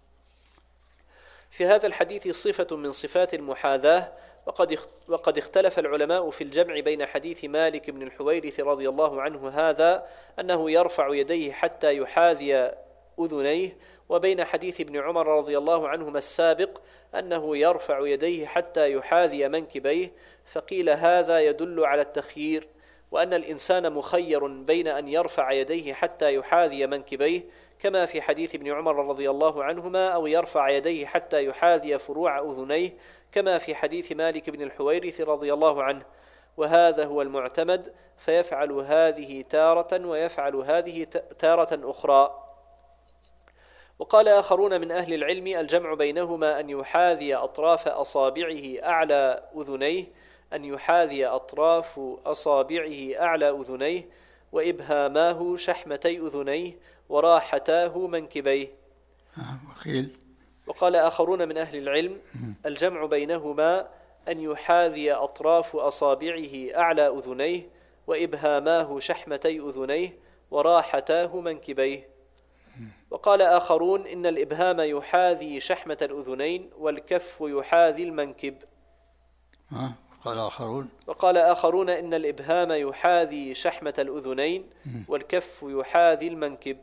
في هذا الحديث صفة من صفات المحاذاة، وقد وقد اختلف العلماء في الجمع بين حديث مالك بن الحويرث رضي الله عنه هذا أنه يرفع يديه حتى يحاذي أذنيه، وبين حديث ابن عمر رضي الله عنهما السابق أنه يرفع يديه حتى يحاذي منكبيه، فقيل هذا يدل على التخيير، وأن الإنسان مخير بين أن يرفع يديه حتى يحاذي منكبيه كما في حديث ابن عمر رضي الله عنهما، أو يرفع يديه حتى يحاذي فروع أذنيه كما في حديث مالك بن الحويرث رضي الله عنه، وهذا هو المعتمد، فيفعل هذه تارة ويفعل هذه تارة أخرى. وقال آخرون من أهل العلم الجمع بينهما أن يحاذي أطراف أصابعه أعلى أذنيه أن يحاذي أطراف أصابعه أعلى أذنيه وإبهاماه شحمتي أذنيه وراحتاه منكبيه. وقيل وقال آخرون من أهل العلم الجمع بينهما أن يحاذي أطراف أصابعه أعلى أذنيه وإبهاماه شحمتي أذنيه وراحتاه منكبيه. وقال آخرون إن الإبهام يحاذي شحمة الأذنين والكف يحاذي المنكب. وقال آخرون وقال آخرون إن الإبهام يحاذي شحمة الأذنين والكف يحاذي المنكب.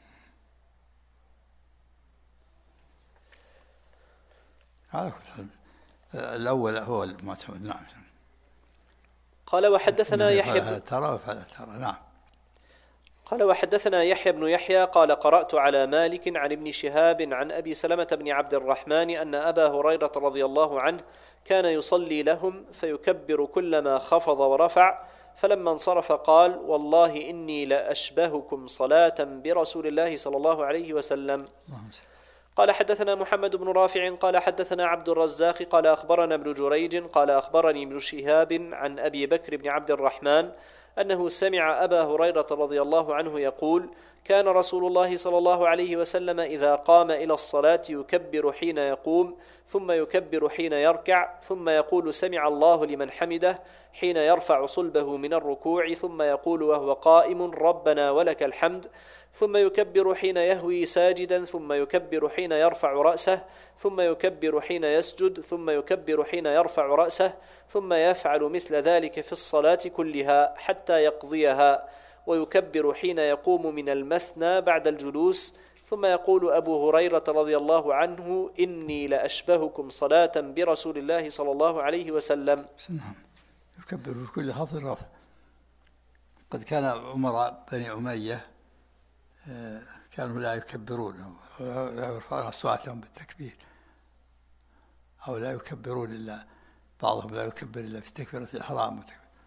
على كل حال الأول هو المعتمد. نعم. قال وحدثنا يحيى بن ترى وفعل ترى. نعم. قال وحدثنا يحيى بن يحيى قال قرأت على مالك عن ابن شهاب عن أبي سلمة بن عبد الرحمن أن أبا هريرة رضي الله عنه كان يصلي لهم فيكبر كلما خفض ورفع، فلما انصرف قال والله إني لأشبهكم صلاة برسول الله صلى الله عليه وسلم. قال حدثنا محمد بن رافع قال حدثنا عبد الرزاق قال أخبرنا ابن جريج قال أخبرني ابن شهاب عن أبي بكر بن عبد الرحمن أنه سمع أبا هريرة رضي الله عنه يقول كان رسول الله صلى الله عليه وسلم إذا قام إلى الصلاة يكبر حين يقوم ثم يكبر حين يركع ثم يقول سمع الله لمن حمده حين يرفع صلبه من الركوع ثم يقول وهو قائم ربنا ولك الحمد ثم يكبر حين يهوي ساجدا ثم يكبر حين يرفع رأسه ثم يكبر حين يسجد ثم يكبر حين يرفع رأسه ثم يفعل مثل ذلك في الصلاة كلها حتى يقضيها ويكبر حين يقوم من المثنى بعد الجلوس ثم يقول أبو هريرة رضي الله عنه إني لأشبهكم صلاة برسول الله صلى الله عليه وسلم. نعم. يكبر في كل خفض رفع. قد كان أمراء بني أمية كانوا لا يكبرون لا يرفعون أصواتهم بالتكبير أو لا يكبرون إلا بعضهم لا يكبر إلا في تكبيرة الإحرام.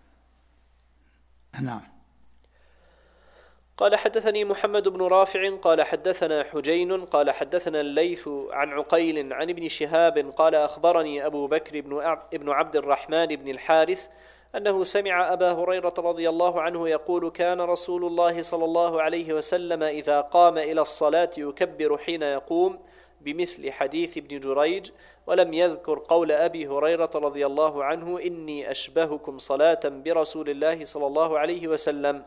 نعم. قال حدثني محمد بن رافع قال حدثنا حجين قال حدثنا الليث عن عقيل عن ابن شهاب قال أخبرني أبو بكر بن عبد الرحمن بن الحارث أنه سمع أبا هريرة رضي الله عنه يقول كان رسول الله صلى الله عليه وسلم إذا قام إلى الصلاة يكبر حين يقوم بمثل حديث ابن جريج ولم يذكر قول أبي هريرة رضي الله عنه إني أشبهكم صلاة برسول الله صلى الله عليه وسلم.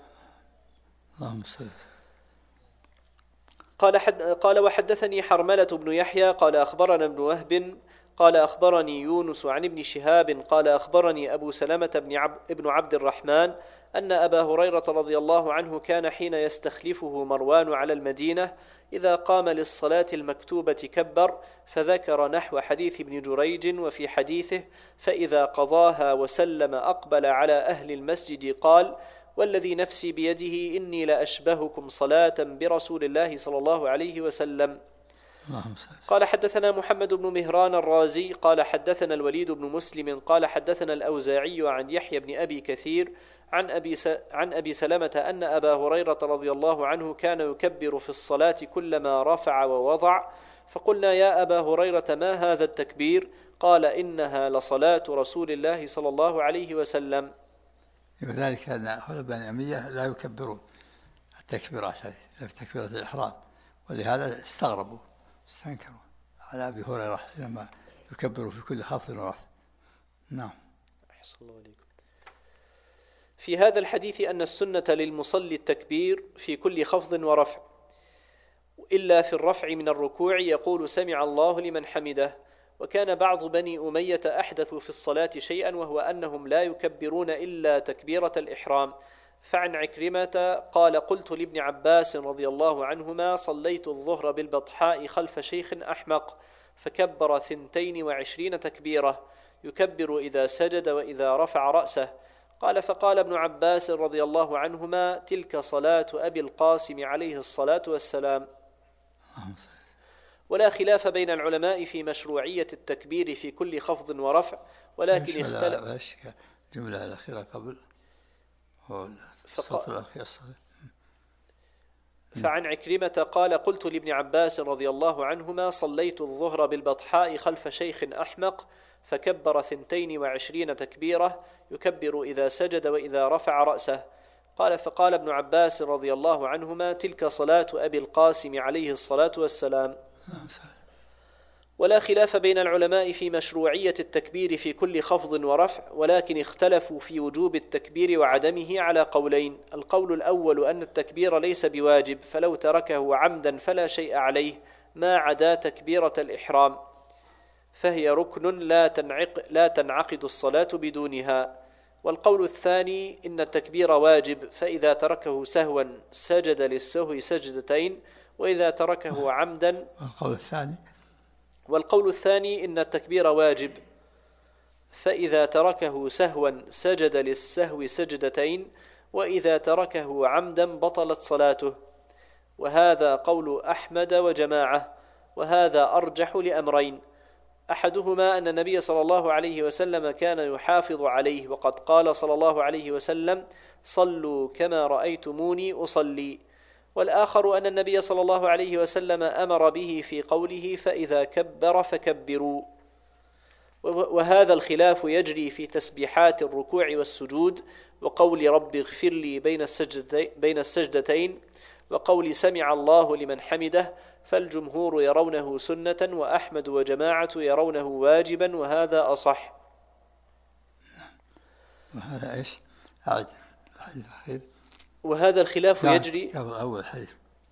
قال, حد قال وحدثني حرملة بن يحيى قال أخبرنا ابن وهب قال أخبرني يونس عن ابن شهاب قال أخبرني أبو سلمة بن عب ابن عبد الرحمن أن أبا هريرة رضي الله عنه كان حين يستخلفه مروان على المدينة إذا قام للصلاة المكتوبة كبر، فذكر نحو حديث ابن جريج وفي حديثه فإذا قضاها وسلم أقبل على أهل المسجد قال والذي نفسي بيده إني لأشبهكم صلاة برسول الله صلى الله عليه وسلم. قال حدثنا محمد بن مهران الرازي قال حدثنا الوليد بن مسلم قال حدثنا الأوزاعي عن يحيى بن أبي كثير عن أبي, س... عن أبي سلمة أن أبا هريرة رضي الله عنه كان يكبر في الصلاة كلما رفع ووضع، فقلنا يا أبا هريرة ما هذا التكبير؟ قال إنها لصلاة رسول الله صلى الله عليه وسلم. وذلك أن أهل بني أمية لا يكبرون التكبيرات هذه في تكبيرة الإحرام، ولهذا استغربوا استنكروا على أبي هريرة لما يكبروا في كل خفض ورفع. نعم. أحسن الله عليكم. في هذا الحديث أن السنة للمصلي التكبير في كل خفض ورفع، إلا في الرفع من الركوع يقول سمع الله لمن حمده. وكان بعض بني أمية أحدثوا في الصلاة شيئا وهو أنهم لا يكبرون إلا تكبيرة الإحرام. فعن عكرمة قال قلت لابن عباس رضي الله عنهما صليت الظهر بالبطحاء خلف شيخ أحمق فكبر ثنتين وعشرين تكبيرة يكبر إذا سجد وإذا رفع رأسه. قال فقال ابن عباس رضي الله عنهما تلك صلاة أبي القاسم عليه الصلاة والسلام. ولا خلاف بين العلماء في مشروعية التكبير في كل خفض ورفع، ولكن اختلف جملة الأخيرة قبل الصوت الأخير الصغير فعن عكرمة قال قلت لابن عباس رضي الله عنهما صليت الظهر بالبطحاء خلف شيخ أحمق فكبر ثنتين وعشرين تكبيرة يكبر إذا سجد وإذا رفع رأسه. قال فقال ابن عباس رضي الله عنهما تلك صلاة أبي القاسم عليه الصلاة والسلام. ولا خلاف بين العلماء في مشروعية التكبير في كل خفض ورفع، ولكن اختلفوا في وجوب التكبير وعدمه على قولين. القول الأول أن التكبير ليس بواجب، فلو تركه عمدا فلا شيء عليه ما عدا تكبيرة الإحرام، فهي ركن لا تنعق لا تنعقد الصلاة بدونها. والقول الثاني إن التكبير واجب، فإذا تركه سهوا سجد للسهو سجدتين، وإذا تركه عمدا القول الثاني والقول الثاني إن التكبير واجب، فإذا تركه سهوا سجد للسهو سجدتين، وإذا تركه عمدا بطلت صلاته. وهذا قول أحمد وجماعة، وهذا أرجح لأمرين. أحدهما أن النبي صلى الله عليه وسلم كان يحافظ عليه، وقد قال صلى الله عليه وسلم صلوا كما رأيتموني أصلي. والآخر أن النبي صلى الله عليه وسلم أمر به في قوله فإذا كبر فكبروا. وهذا الخلاف يجري في تسبيحات الركوع والسجود، وقول رب اغفر لي بين السجدتين، وقول سمع الله لمن حمده، فالجمهور يرونه سنة وأحمد وجماعة يرونه واجبا، وهذا أصح. وهذا إيش؟ عاد الحديث الأخير. وهذا الخلاف يجري قبل أول حديث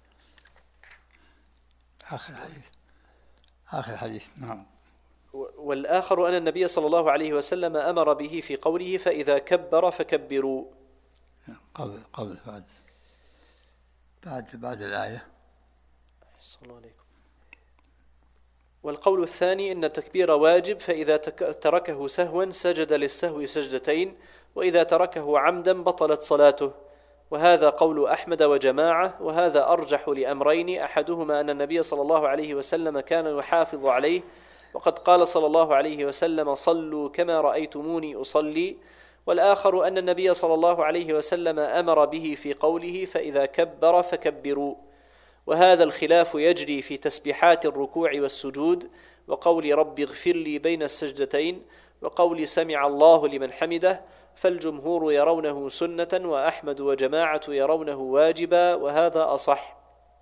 آخر حديث آخر حديث نعم. والآخر أن النبي صلى الله عليه وسلم أمر به في قوله فإذا كبر فكبروا. قبل قبل بعد بعد بعد الآية. صلى الله عليكم. والقول الثاني إن التكبير واجب، فإذا تركه سهوا سجد للسهو سجدتين، وإذا تركه عمدا بطلت صلاته. وهذا قول أحمد وجماعة، وهذا أرجح لأمرين. أحدهما أن النبي صلى الله عليه وسلم كان يحافظ عليه، وقد قال صلى الله عليه وسلم صلوا كما رأيتموني أصلي. والآخر أن النبي صلى الله عليه وسلم أمر به في قوله فإذا كبر فكبروا. وهذا الخلاف يجري في تسبيحات الركوع والسجود، وقول رب اغفر لي بين السجدتين، وقول سمع الله لمن حمده، فالجمهور يرونه سنة وأحمد وجماعة يرونه واجبا، وهذا أصح.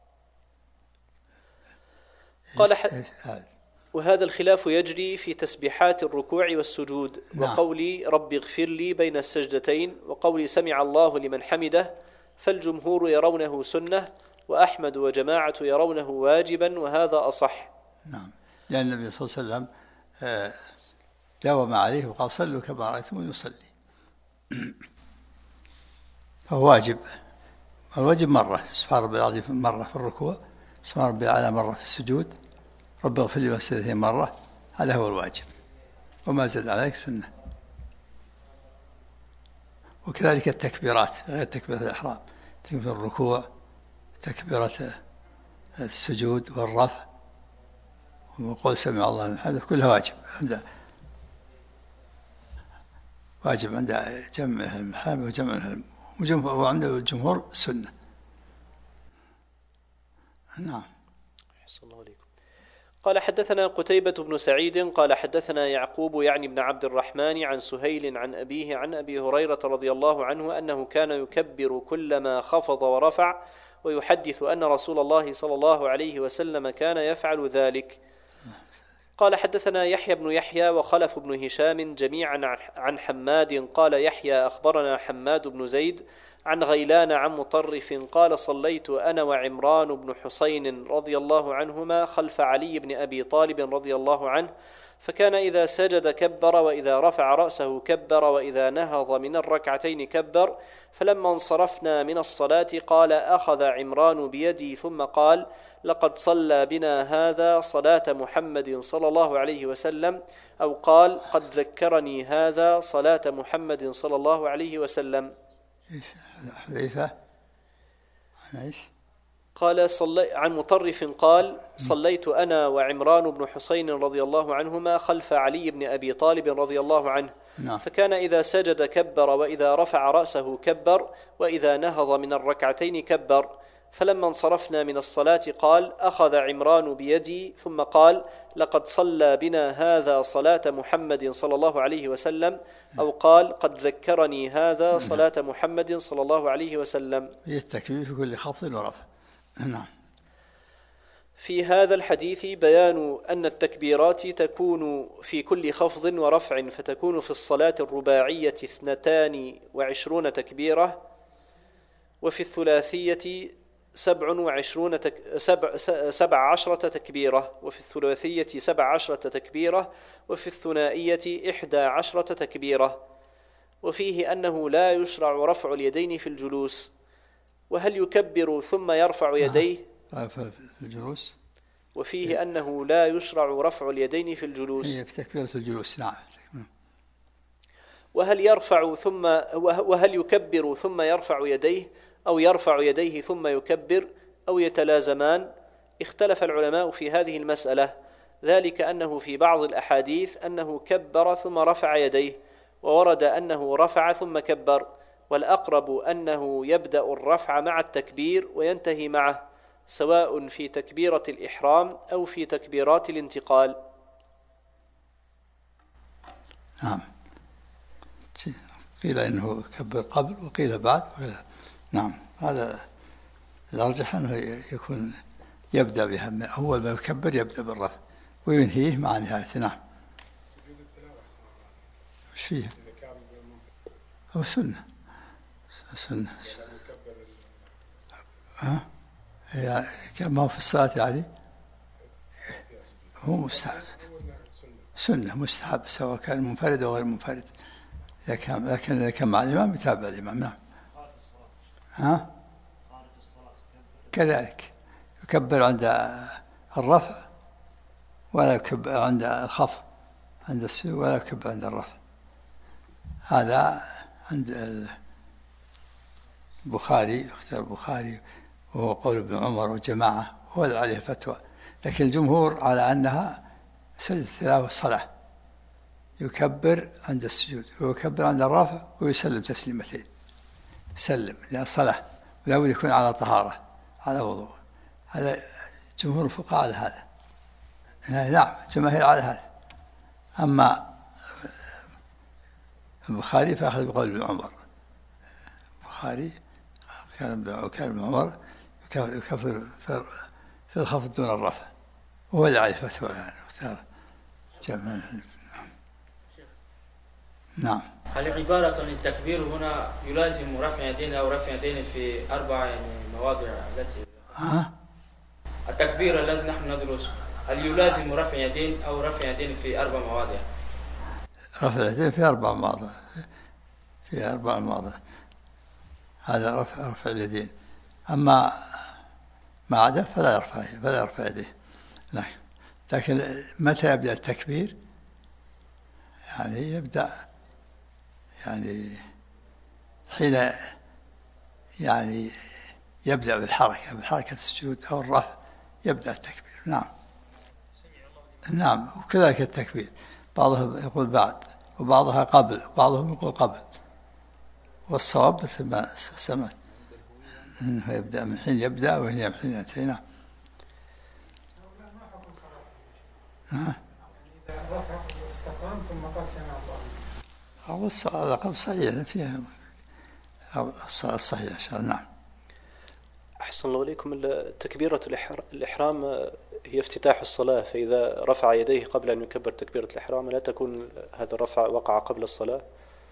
قال حد وهذا الخلاف يجري في تسبيحات الركوع والسجود، وقول رب اغفر لي بين السجدتين، وقول سمع الله لمن حمده، فالجمهور يرونه سنة وأحمد وجماعة يرونه واجبا، وهذا أصح. نعم، لأن النبي صلى الله عليه وسلم داوم عليه وقال صلوا كما رأيتموني يصلي، فهو واجب. الواجب مرة سبحان ربي العظيم مرة في الركوع، سبحان ربي الأعلى مرة في السجود، رب اغفر لي والسجدتين مرة، هذا هو الواجب، وما زاد عليك سنة. وكذلك التكبيرات غير تكبيرة الإحرام، تكبيرة الركوع، تكبيرة السجود والرفع، وقول سمع الله لمن حمده، كلها واجب عند واجب عند جمع المحامي وجمع وعند الجمهور سنة. نعم. أحسن الله عليكم. قال حدثنا قتيبة بن سعيد قال حدثنا يعقوب يعني بن عبد الرحمن عن سهيل عن أبيه عن أبي هريرة رضي الله عنه أنه كان يكبر كلما خفض ورفع، ويحدث أن رسول الله صلى الله عليه وسلم كان يفعل ذلك. قال حدثنا يحيى بن يحيى وخلف بن هشام جميعا عن حماد قال يحيى أخبرنا حماد بن زيد عن غيلان عن مطرف قال صليت أنا وعمران بن حسين رضي الله عنهما خلف علي بن أبي طالب رضي الله عنه، فكان إذا سجد كبر، وإذا رفع رأسه كبر، وإذا نهض من الركعتين كبر. فلما انصرفنا من الصلاة قال أخذ عمران بيدي ثم قال لقد صلى بنا هذا صلاة محمد صلى الله عليه وسلم، أو قال قد ذكرني هذا صلاة محمد صلى الله عليه وسلم. إيش حذيفة؟ إيش؟ قال صلي عن مطرف قال صليت أنا وعمران بن حسين رضي الله عنهما خلف علي بن أبي طالب رضي الله عنه، نعم. فكان إذا سجد كبر، وإذا رفع رأسه كبر، وإذا نهض من الركعتين كبر. فلما انصرفنا من الصلاة قال: أخذ عمران بيدي ثم قال: لقد صلى بنا هذا صلاة محمد صلى الله عليه وسلم، أو قال: قد ذكرني هذا صلاة محمد صلى الله عليه وسلم. هي التكبير في كل خفض ورفع. نعم. في هذا الحديث بيان أن التكبيرات تكون في كل خفض ورفع، فتكون في الصلاة الرباعية اثنتان وعشرون تكبيرة، وفي الثلاثية سبع وعشرون تك... سبع... سبع عشرة تكبيرة، وفي الثلاثية سبع عشرة تكبيرة، وفي الثنائية إحدى عشرة تكبيرة. وفيه أنه لا يشرع رفع اليدين في الجلوس. وهل يكبر ثم يرفع يديه؟ في الجلوس. وفيه أنه لا يشرع رفع اليدين في الجلوس. هي في تكبيرة الجلوس. نعم. وهل يرفع ثم وهل يكبر ثم يرفع يديه، أو يرفع يديه ثم يكبر، أو يتلازمان؟ اختلف العلماء في هذه المسألة، ذلك أنه في بعض الأحاديث أنه كبر ثم رفع يديه، وورد أنه رفع ثم كبر، والأقرب أنه يبدأ الرفع مع التكبير وينتهي معه، سواء في تكبيرة الإحرام أو في تكبيرات الانتقال. نعم. قيل إنه كبر قبل وقيل بعد وقيل. نعم. هذا الأرجح أنه يكون يبدأ بها، أول ما يكبر يبدأ بالرفع وينهيه مع نهايته. نعم. وش فيه؟ هو سنة سنة ها؟ يعني كما هو في الصلاة يعني هو مستحب، سنة مستحب سواء كان منفرد أو غير منفرد، لكن لكن إذا كان مع الإمام يتابع الإمام. نعم. ها؟ كذلك يكبر عند الرفع ولا يكبر عند الخفض، عند السجود ولا يكبر عند الرفع. هذا عند البخاري، اختار البخاري وهو قول ابن عمر وجماعة، هو اللي عليه فتوى، لكن الجمهور على أنها سجدة التلاوة الصلاة، يكبر عند السجود ويكبر عند الرفع ويسلم تسليمتين، سلم لأن الصلاة ولا بد يكون على طهارة على وضوء. هذا جمهور الفقهاء على هذا. نعم جماهير على هذا. أما البخاري فأخذ بقول ابن عمر، البخاري كان ابن عمر يكفر في الخفض دون الرفع، وهو اللي عليه فتوى يعني اختار. نعم. هل عبارة عن التكبير هنا يلازم رفع يدين أو رفع يدين في أربع يعني مواضع التي ها؟ التكبير الذي نحن ندرسه هل يلازم رفع يدين أو رفع يدين في أربع مواضع؟ رفع اليدين في أربع مواضع، في أربع مواضع هذا رفع رفع اليدين. أما ما عدا فلا يرفع فلا يرفع يديه. لكن متى يبدأ التكبير؟ يعني يبدأ يعني حين يعني يبدأ بالحركة بالحركة السجود أو الرفع يبدأ التكبير. نعم. نعم. وكذلك التكبير بعضهم يقول بعد وبعضها قبل وبعضهم يقول قبل، والصواب مثل ما سمعت انه يبدأ من حين يبدأ وهي من حين ينتهي. نعم. ها؟ إذا رفع واستقام ثم قال سمع الله. هو الصلاة قبل صحيح فيها الصلاة الصحيحة إن شاء الله. نعم. أحسن الله إليكم. تكبيرة الإحرام هي افتتاح الصلاة، فإذا رفع يديه قبل أن يكبر تكبيرة الإحرام لا تكون هذا الرفع وقع قبل الصلاة؟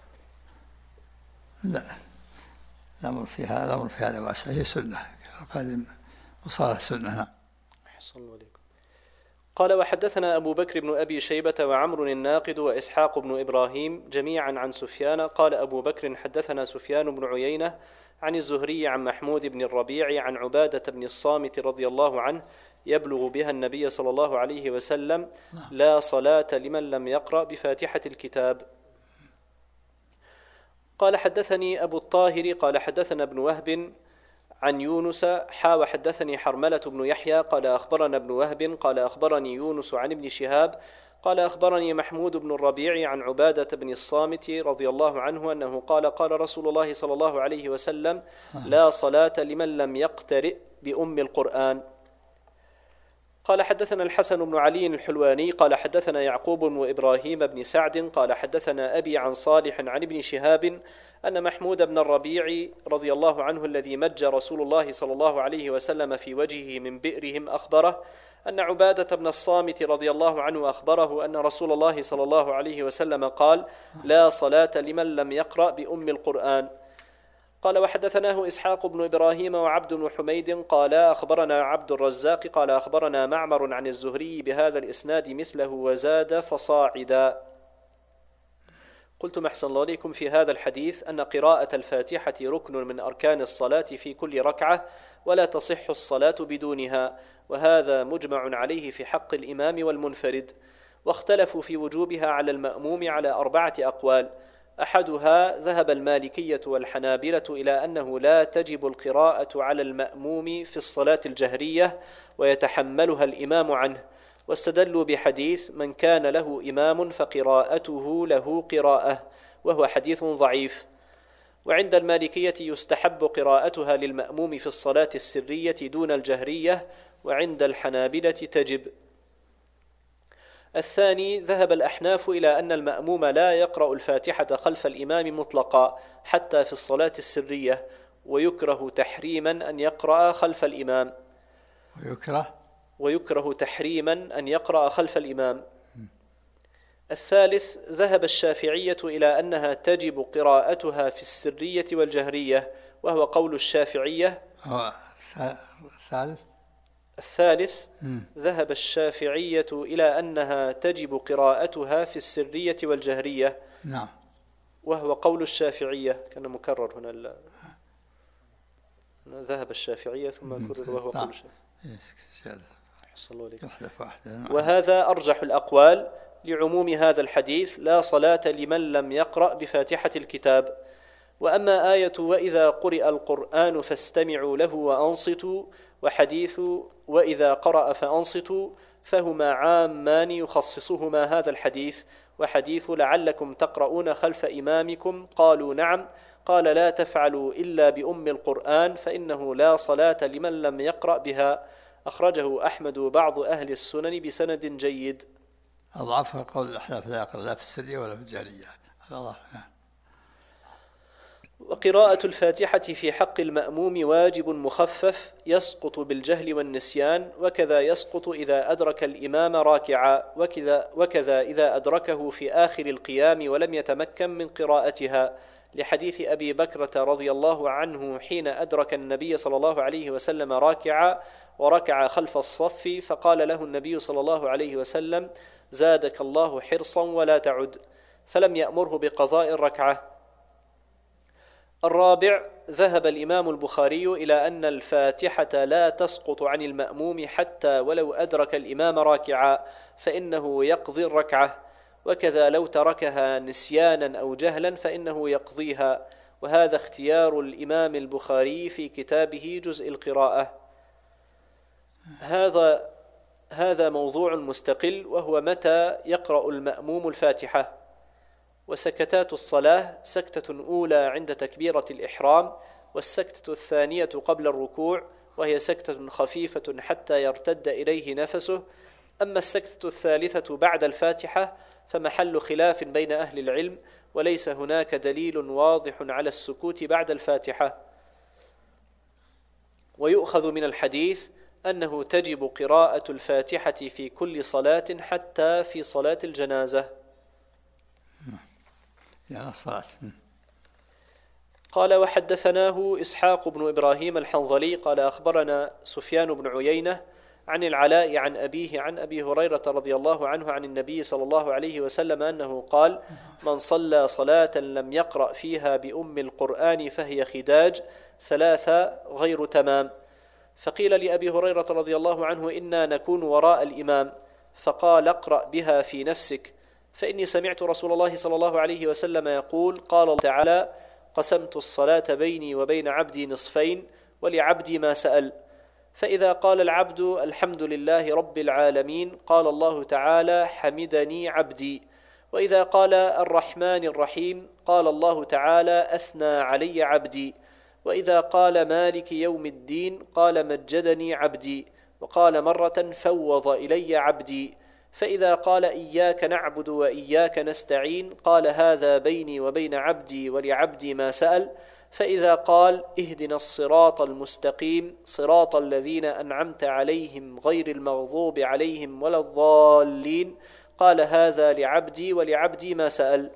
لا، الأمر فيها الأمر في هذا واسع، هي سنة هذه وصارت سنة. نعم. أحسن الله إليكم. قال: وحدثنا أبو بكر بن أبي شيبة وعمر الناقد وإسحاق بن إبراهيم جميعا عن سفيان. قال أبو بكر: حدثنا سفيان بن عيينة عن الزهري عن محمود بن الربيع عن عبادة بن الصامت رضي الله عنه يبلغ بها النبي صلى الله عليه وسلم: لا صلاة لمن لم يقرأ بفاتحة الكتاب. قال: حدثني أبو الطاهر قال حدثنا ابن وهب عن يونس حا وحدثني حرملة بن يحيى قال أخبرنا ابن وهب قال أخبرني يونس عن ابن شهاب قال أخبرني محمود بن الربيع عن عبادة بن الصامت رضي الله عنه أنه قال قال رسول الله صلى الله عليه وسلم لا صلاة لمن لم يقترئ بأم القرآن. قال حدثنا الحسن بن علي الحلواني قال حدثنا يعقوب وإبراهيم بن سعد قال حدثنا أبي عن صالح عن ابن شهاب أن محمود بن الربيع رضي الله عنه الذي مج رسول الله صلى الله عليه وسلم في وجهه من بئرهم أخبره أن عبادة بن الصامت رضي الله عنه أخبره أن رسول الله صلى الله عليه وسلم قال لا صلاة لمن لم يقرأ بأم القرآن. قال وحدثناه إسحاق بن إبراهيم وعبد بن حميد قال أخبرنا عبد الرزاق قال أخبرنا معمر عن الزهري بهذا الإسناد مثله وزاد فصاعدا. قلت محسن الله عليكم في هذا الحديث أن قراءة الفاتحة ركن من أركان الصلاة في كل ركعة ولا تصح الصلاة بدونها، وهذا مجمع عليه في حق الإمام والمنفرد، واختلفوا في وجوبها على المأموم على أربعة أقوال. أحدها ذهب المالكية والحنابلة إلى أنه لا تجب القراءة على المأموم في الصلاة الجهرية ويتحملها الإمام عنه، واستدلوا بحديث من كان له إمام فقراءته له قراءة، وهو حديث ضعيف. وعند المالكية يستحب قراءتها للمأموم في الصلاة السرية دون الجهرية، وعند الحنابلة تجب. الثاني ذهب الأحناف إلى أن المأموم لا يقرأ الفاتحة خلف الإمام مطلقا حتى في الصلاة السرية، ويكره تحريما أن يقرأ خلف الإمام ويكره ويكره تحريما أن يقرأ خلف الإمام. الثالث ذهب الشافعية إلى أنها تجب قراءتها في السرية والجهرية، وهو قول الشافعية. هو الثالث الثالث مم. ذهب الشافعية إلى أنها تجب قراءتها في السرية والجهرية، نعم، وهو قول الشافعية. كان مكرر هنا ال... ذهب الشافعية ثم كرر وهو قول الشافعية. وهذا أرجح الأقوال لعموم هذا الحديث لا صلاة لمن لم يقرأ بفاتحة الكتاب. وأما آية وإذا قرئ القرآن فاستمعوا له وأنصتوا وحديث وإذا قرأ فأنصتوا فهما عامان يخصصهما هذا الحديث، وحديث لعلكم تقرؤون خلف إمامكم قالوا نعم، قال لا تفعلوا إلا بأم القرآن فإنه لا صلاة لمن لم يقرأ بها. أخرجه أحمد وبعض أهل السنن بسند جيد. أضعف قول الأحناف لا يقرأ لا في السرية ولا في الجهرية. وقراءة الفاتحة في حق المأموم واجب مخفف يسقط بالجهل والنسيان، وكذا يسقط إذا أدرك الإمام راكعا، وكذا, وكذا إذا أدركه في آخر القيام ولم يتمكن من قراءتها، لحديث أبي بكرة رضي الله عنه حين أدرك النبي صلى الله عليه وسلم راكعا وركع خلف الصف، فقال له النبي صلى الله عليه وسلم زادك الله حرصا ولا تعد، فلم يأمره بقضاء الركعة. الرابع ذهب الإمام البخاري إلى أن الفاتحة لا تسقط عن المأموم حتى ولو أدرك الإمام راكعا، فإنه يقضي الركعة، وكذا لو تركها نسيانا أو جهلا فإنه يقضيها، وهذا اختيار الإمام البخاري في كتابه جزء القراءة. هذا هذا موضوع مستقل، وهو متى يقرأ المأموم الفاتحة. وسكتات الصلاة سكتة أولى عند تكبيرة الإحرام، والسكتة الثانية قبل الركوع، وهي سكتة خفيفة حتى يرتد إليه نفسه. أما السكتة الثالثة بعد الفاتحة فمحل خلاف بين أهل العلم، وليس هناك دليل واضح على السكوت بعد الفاتحة. ويؤخذ من الحديث أنه تجب قراءة الفاتحة في كل صلاة حتى في صلاة الجنازة. يعني الصلاة. قال وحدثناه إسحاق بن إبراهيم الحنظلي قال أخبرنا سفيان بن عيينة عن العلاء عن أبيه عن أبي هريرة رضي الله عنه عن النبي صلى الله عليه وسلم أنه قال من صلى صلاة لم يقرأ فيها بأم القرآن فهي خداج ثلاثة غير تمام. فقيل لأبي هريرة رضي الله عنه إنا نكون وراء الإمام، فقال اقرأ بها في نفسك، فإني سمعت رسول الله صلى الله عليه وسلم يقول قال الله تعالى قسمت الصلاة بيني وبين عبدي نصفين ولعبدي ما سأل، فإذا قال العبد الحمد لله رب العالمين قال الله تعالى حمدني عبدي. وإذا قال الرحمن الرحيم قال الله تعالى أثنى علي عبدي. وإذا قال مالك يوم الدين قال مجدني عبدي. وقال مرة فوض إلي عبدي. فإذا قال إياك نعبد وإياك نستعين قال هذا بيني وبين عبدي ولعبدي ما سأل. فإذا قال اهدنا الصراط المستقيم صراط الذين أنعمت عليهم غير المغضوب عليهم ولا الضالين قال هذا لعبدي ولعبدي ما سأل.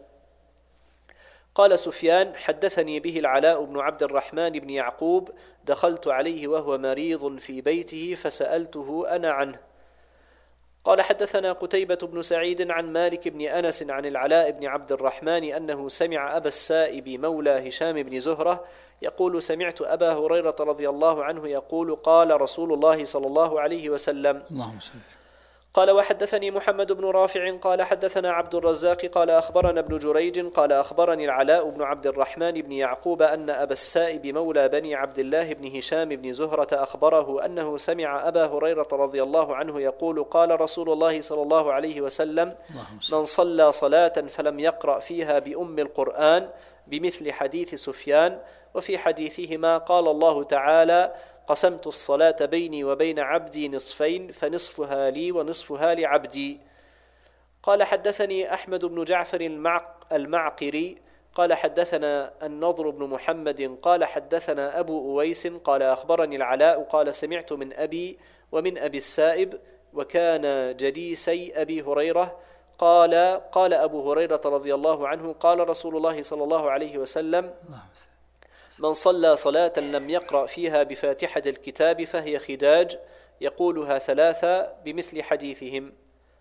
قال سفيان حدثني به العلاء بن عبد الرحمن بن يعقوب دخلت عليه وهو مريض في بيته فسألته أنا عنه. قال حدثنا قتيبة بن سعيد عن مالك بن أنس عن العلاء بن عبد الرحمن أنه سمع أبا السائب مولى هشام بن زهرة يقول سمعت أبا هريرة رضي الله عنه يقول قال رسول الله صلى الله عليه وسلم. اللهم صل. قال وحدثني محمد بن رافع قال حدثنا عبد الرزاق قال أخبرنا ابن جريج قال أخبرني العلاء بن عبد الرحمن بن يعقوب أن أبا السائب مولى بني عبد الله بن هشام بن زهرة أخبره أنه سمع أبا هريرة رضي الله عنه يقول قال رسول الله صلى الله عليه وسلم من صلى صلاة فلم يقرأ فيها بأم القرآن بمثل حديث سفيان. وفي حديثهما قال الله تعالى قسمت الصلاة بيني وبين عبدي نصفين فنصفها لي ونصفها لعبدي. قال حدثني أحمد بن جعفر المعقري قال حدثنا النضر بن محمد قال حدثنا أبو أويس قال أخبرني العلاء قال سمعت من أبي ومن أبي السائب وكان جليسي أبي هريرة قال قال أبو هريرة رضي الله عنه قال رسول الله صلى الله عليه وسلم من صلى صلاة لم يقرأ فيها بفاتحة الكتاب فهي خداج يقولها ثلاثة بمثل حديثهم.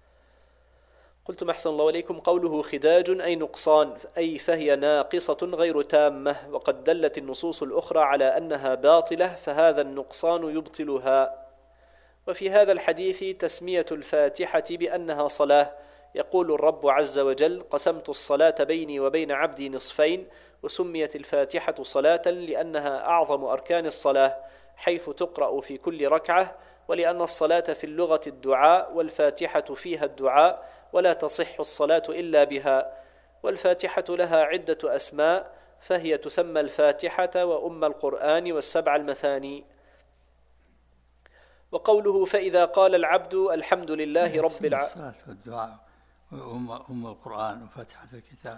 قلت أحسن الله إليكم قوله خداج أي نقصان أي فهي ناقصة غير تامة وقد دلت النصوص الأخرى على أنها باطلة فهذا النقصان يبطلها. وفي هذا الحديث تسمية الفاتحة بأنها صلاة يقول الرب عز وجل قسمت الصلاة بيني وبين عبدي نصفين. وسميت الفاتحة صلاة لأنها أعظم أركان الصلاة حيث تقرأ في كل ركعة ولأن الصلاة في اللغة الدعاء والفاتحة فيها الدعاء ولا تصح الصلاة إلا بها. والفاتحة لها عدة أسماء فهي تسمى الفاتحة وأم القرآن والسبع المثاني. وقوله فإذا قال العبد الحمد لله رب العالمين الصلاة والدعاء وأم أم القرآن وفاتحة الكتاب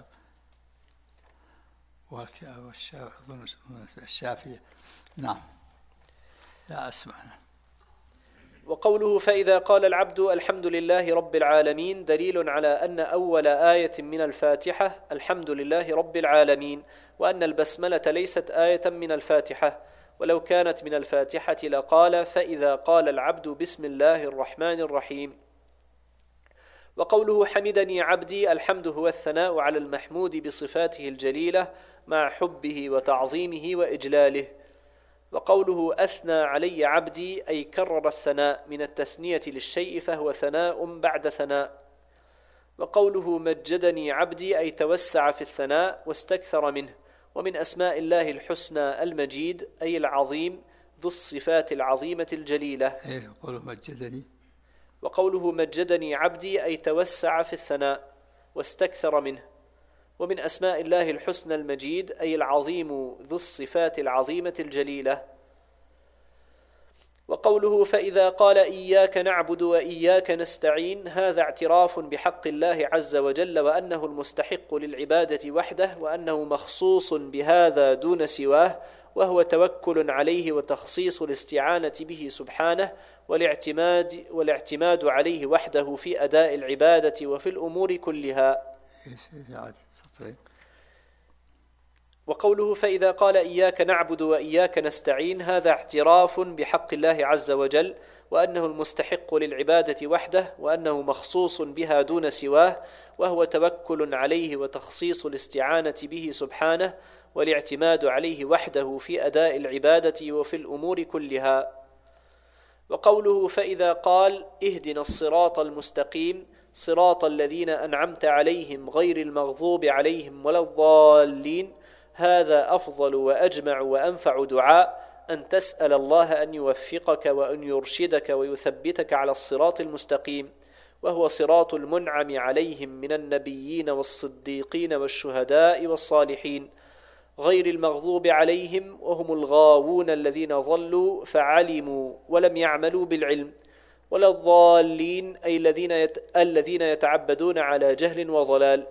والشافية. نعم لا أسمع. وقوله فإذا قال العبد الحمد لله رب العالمين دليل على أن أول آية من الفاتحة الحمد لله رب العالمين وأن البسملة ليست آية من الفاتحة ولو كانت من الفاتحة لقال فإذا قال العبد بسم الله الرحمن الرحيم. وقوله حمدني عبدي الحمد هو الثناء على المحمود بصفاته الجليلة مع حبه وتعظيمه وإجلاله. وقوله أثنى علي عبدي أي كرر الثناء من التثنية للشيء فهو ثناء بعد ثناء. وقوله مجدني عبدي أي توسع في الثناء واستكثر منه. ومن أسماء الله الحسنى المجيد أي العظيم ذو الصفات العظيمة الجليلة. يقول مجدني. وقوله مجدني عبدي أي توسع في الثناء واستكثر منه. ومن أسماء الله الحسنى المجيد أي العظيم ذو الصفات العظيمة الجليلة. وقوله فإذا قال إياك نعبد وإياك نستعين هذا اعتراف بحق الله عز وجل وأنه المستحق للعبادة وحده وأنه مخصوص بهذا دون سواه وهو توكل عليه وتخصيص الاستعانة به سبحانه والاعتماد, والاعتماد عليه وحده في أداء العبادة وفي الأمور كلها. وقوله فإذا قال إياك نعبد وإياك نستعين هذا اعتراف بحق الله عز وجل وأنه المستحق للعبادة وحده وأنه مخصوص بها دون سواه وهو توكل عليه وتخصيص الاستعانة به سبحانه والاعتماد عليه وحده في أداء العبادة وفي الأمور كلها. وقوله فإذا قال اهدنا الصراط المستقيم صراط الذين أنعمت عليهم غير المغضوب عليهم ولا الضالين هذا أفضل وأجمع وأنفع دعاء أن تسأل الله أن يوفقك وأن يرشدك ويثبتك على الصراط المستقيم، وهو صراط المنعم عليهم من النبيين والصديقين والشهداء والصالحين، غير المغضوب عليهم وهم الغاوون الذين ضلوا فعلموا ولم يعملوا بالعلم، ولا الضالين أي الذين يت... الذين يتعبدون على جهل وضلال.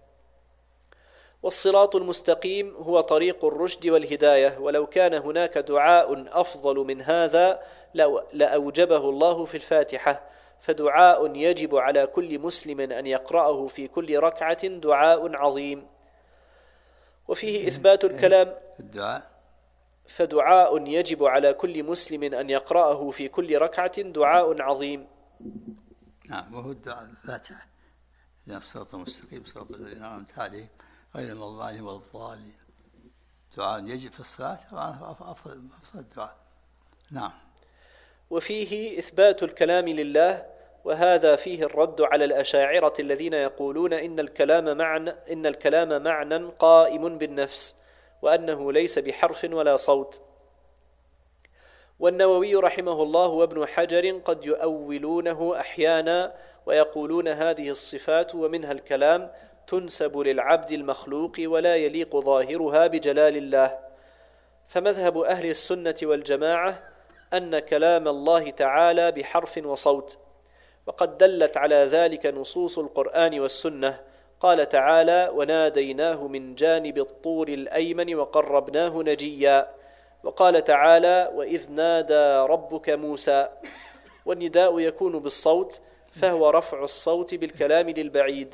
والصراط المستقيم هو طريق الرشد والهداية، ولو كان هناك دعاء أفضل من هذا لأوجبه الله في الفاتحة، فدعاء يجب على كل مسلم أن يقرأه في كل ركعة دعاء عظيم. وفيه إثبات الكلام الدعاء فدعاء يجب على كل مسلم أن يقرأه في كل ركعة دعاء عظيم. نعم، وهو الدعاء الفاتحة، إذا الصراط المستقيم صراط الذين أنعمت عليهم غير المغضوب عليهم ولا الضالين، دعاء يجب في الصلاة طبعا أفضل أفضل الدعاء. نعم. وفيه إثبات الكلام لله، وهذا فيه الرد على الأشاعرة الذين يقولون إن الكلام معنى إن الكلام معنى قائم بالنفس، وأنه ليس بحرف ولا صوت. والنووي رحمه الله وابن حجر قد يؤولونه أحيانا ويقولون هذه الصفات ومنها الكلام تنسب للعبد المخلوق ولا يليق ظاهرها بجلال الله. فمذهب أهل السنة والجماعة أن كلام الله تعالى بحرف وصوت، وقد دلت على ذلك نصوص القرآن والسنة. قال تعالى: وناديناه من جانب الطور الأيمن وقربناه نجيا. وقال تعالى: وإذ نادى ربك موسى. والنداء يكون بالصوت، فهو رفع الصوت بالكلام للبعيد.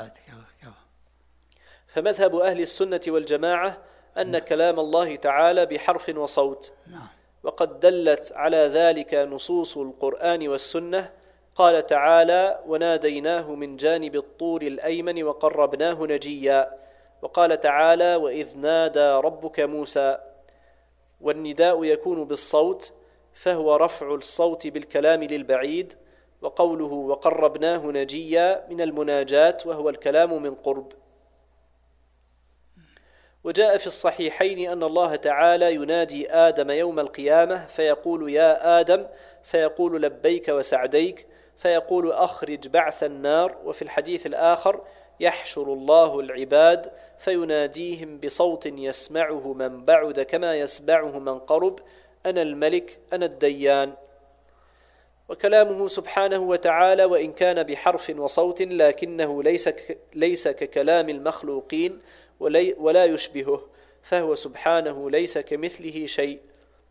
فمذهب أهل السنة والجماعة أن كلام الله تعالى بحرف وصوت، وقد دلت على ذلك نصوص القرآن والسنة. قال تعالى: وناديناه من جانب الطور الأيمن وقربناه نجيا. وقال تعالى: وإذ نادى ربك موسى. والنداء يكون بالصوت، فهو رفع الصوت بالكلام للبعيد. وقوله وقربناه نجيا من المناجات، وهو الكلام من قرب. وجاء في الصحيحين أن الله تعالى ينادي آدم يوم القيامة فيقول: يا آدم، فيقول: لبيك وسعديك، فيقول: أخرج بعث النار. وفي الحديث الآخر: يحشر الله العباد فيناديهم بصوت يسمعه من بعد كما يسمعه من قرب: أنا الملك، أنا الديان. وكلامه سبحانه وتعالى وإن كان بحرف وصوت لكنه ليس ليس ككلام المخلوقين ولا يشبهه، فهو سبحانه ليس كمثله شيء.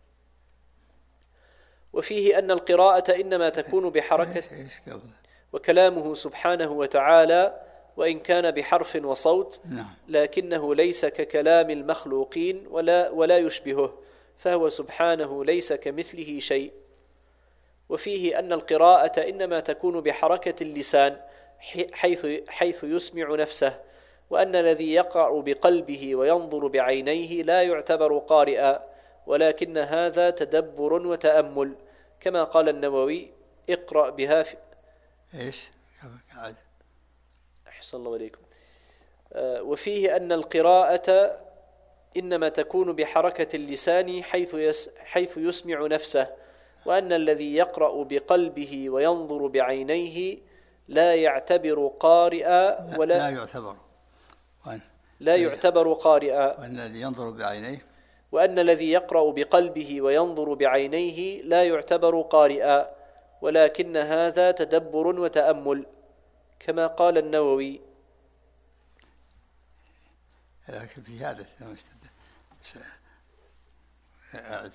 وفيه أن القراءة إنما تكون بحركة. وكلامه سبحانه وتعالى وإن كان بحرف وصوت لكنه ليس ككلام المخلوقين ولا ولا يشبهه، فهو سبحانه ليس كمثله شيء. وفيه أن القراءة إنما تكون بحركة اللسان حيث حيث يسمع نفسه، وأن الذي يقرأ بقلبه وينظر بعينيه لا يعتبر قارئا، ولكن هذا تدبر وتأمل، كما قال النووي: اقرأ بها في إيش؟ قاعد. أحسن الله عليكم. آه وفيه أن القراءة إنما تكون بحركة اللسان حيث يس حيث يسمع نفسه، وأن الذي يقرأ بقلبه وينظر بعينيه لا يعتبر قارئا ولا لا يعتبر لا يعتبر قارئا وأن الذي ينظر بعينيه وأن الذي يقرأ بقلبه وينظر بعينيه لا يعتبر قارئا، ولكن هذا تدبر وتأمل، كما قال النووي. لكن في هذا أعد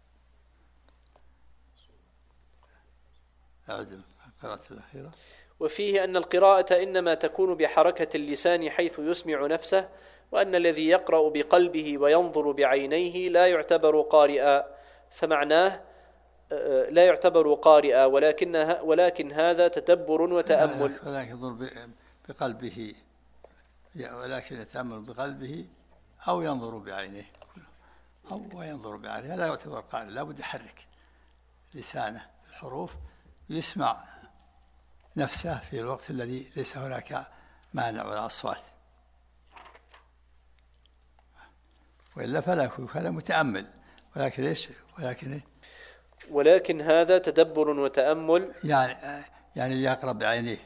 أعد القراءة الأخيرة. وفيه أن القراءة إنما تكون بحركة اللسان حيث يسمع نفسه، وأن الذي يقرأ بقلبه وينظر بعينيه لا يعتبر قارئا، فمعناه لا يعتبر قارئا ولكن ولكن هذا تدبر وتأمل. ولكن ينظر بقلبه ولكن يتأمل بقلبه أو ينظر بعينه أو ينظر بعينه لا يعتبر قارئ، لا بد يحرك لسانه الحروف يسمع نفسه في الوقت الذي ليس هناك مانع ولا أصوات، وإلا فلا يكون متأمل ولكن إيش ولكن إيه؟ ولكن هذا تدبر وتأمل. يعني يعني يقرأ بعينيه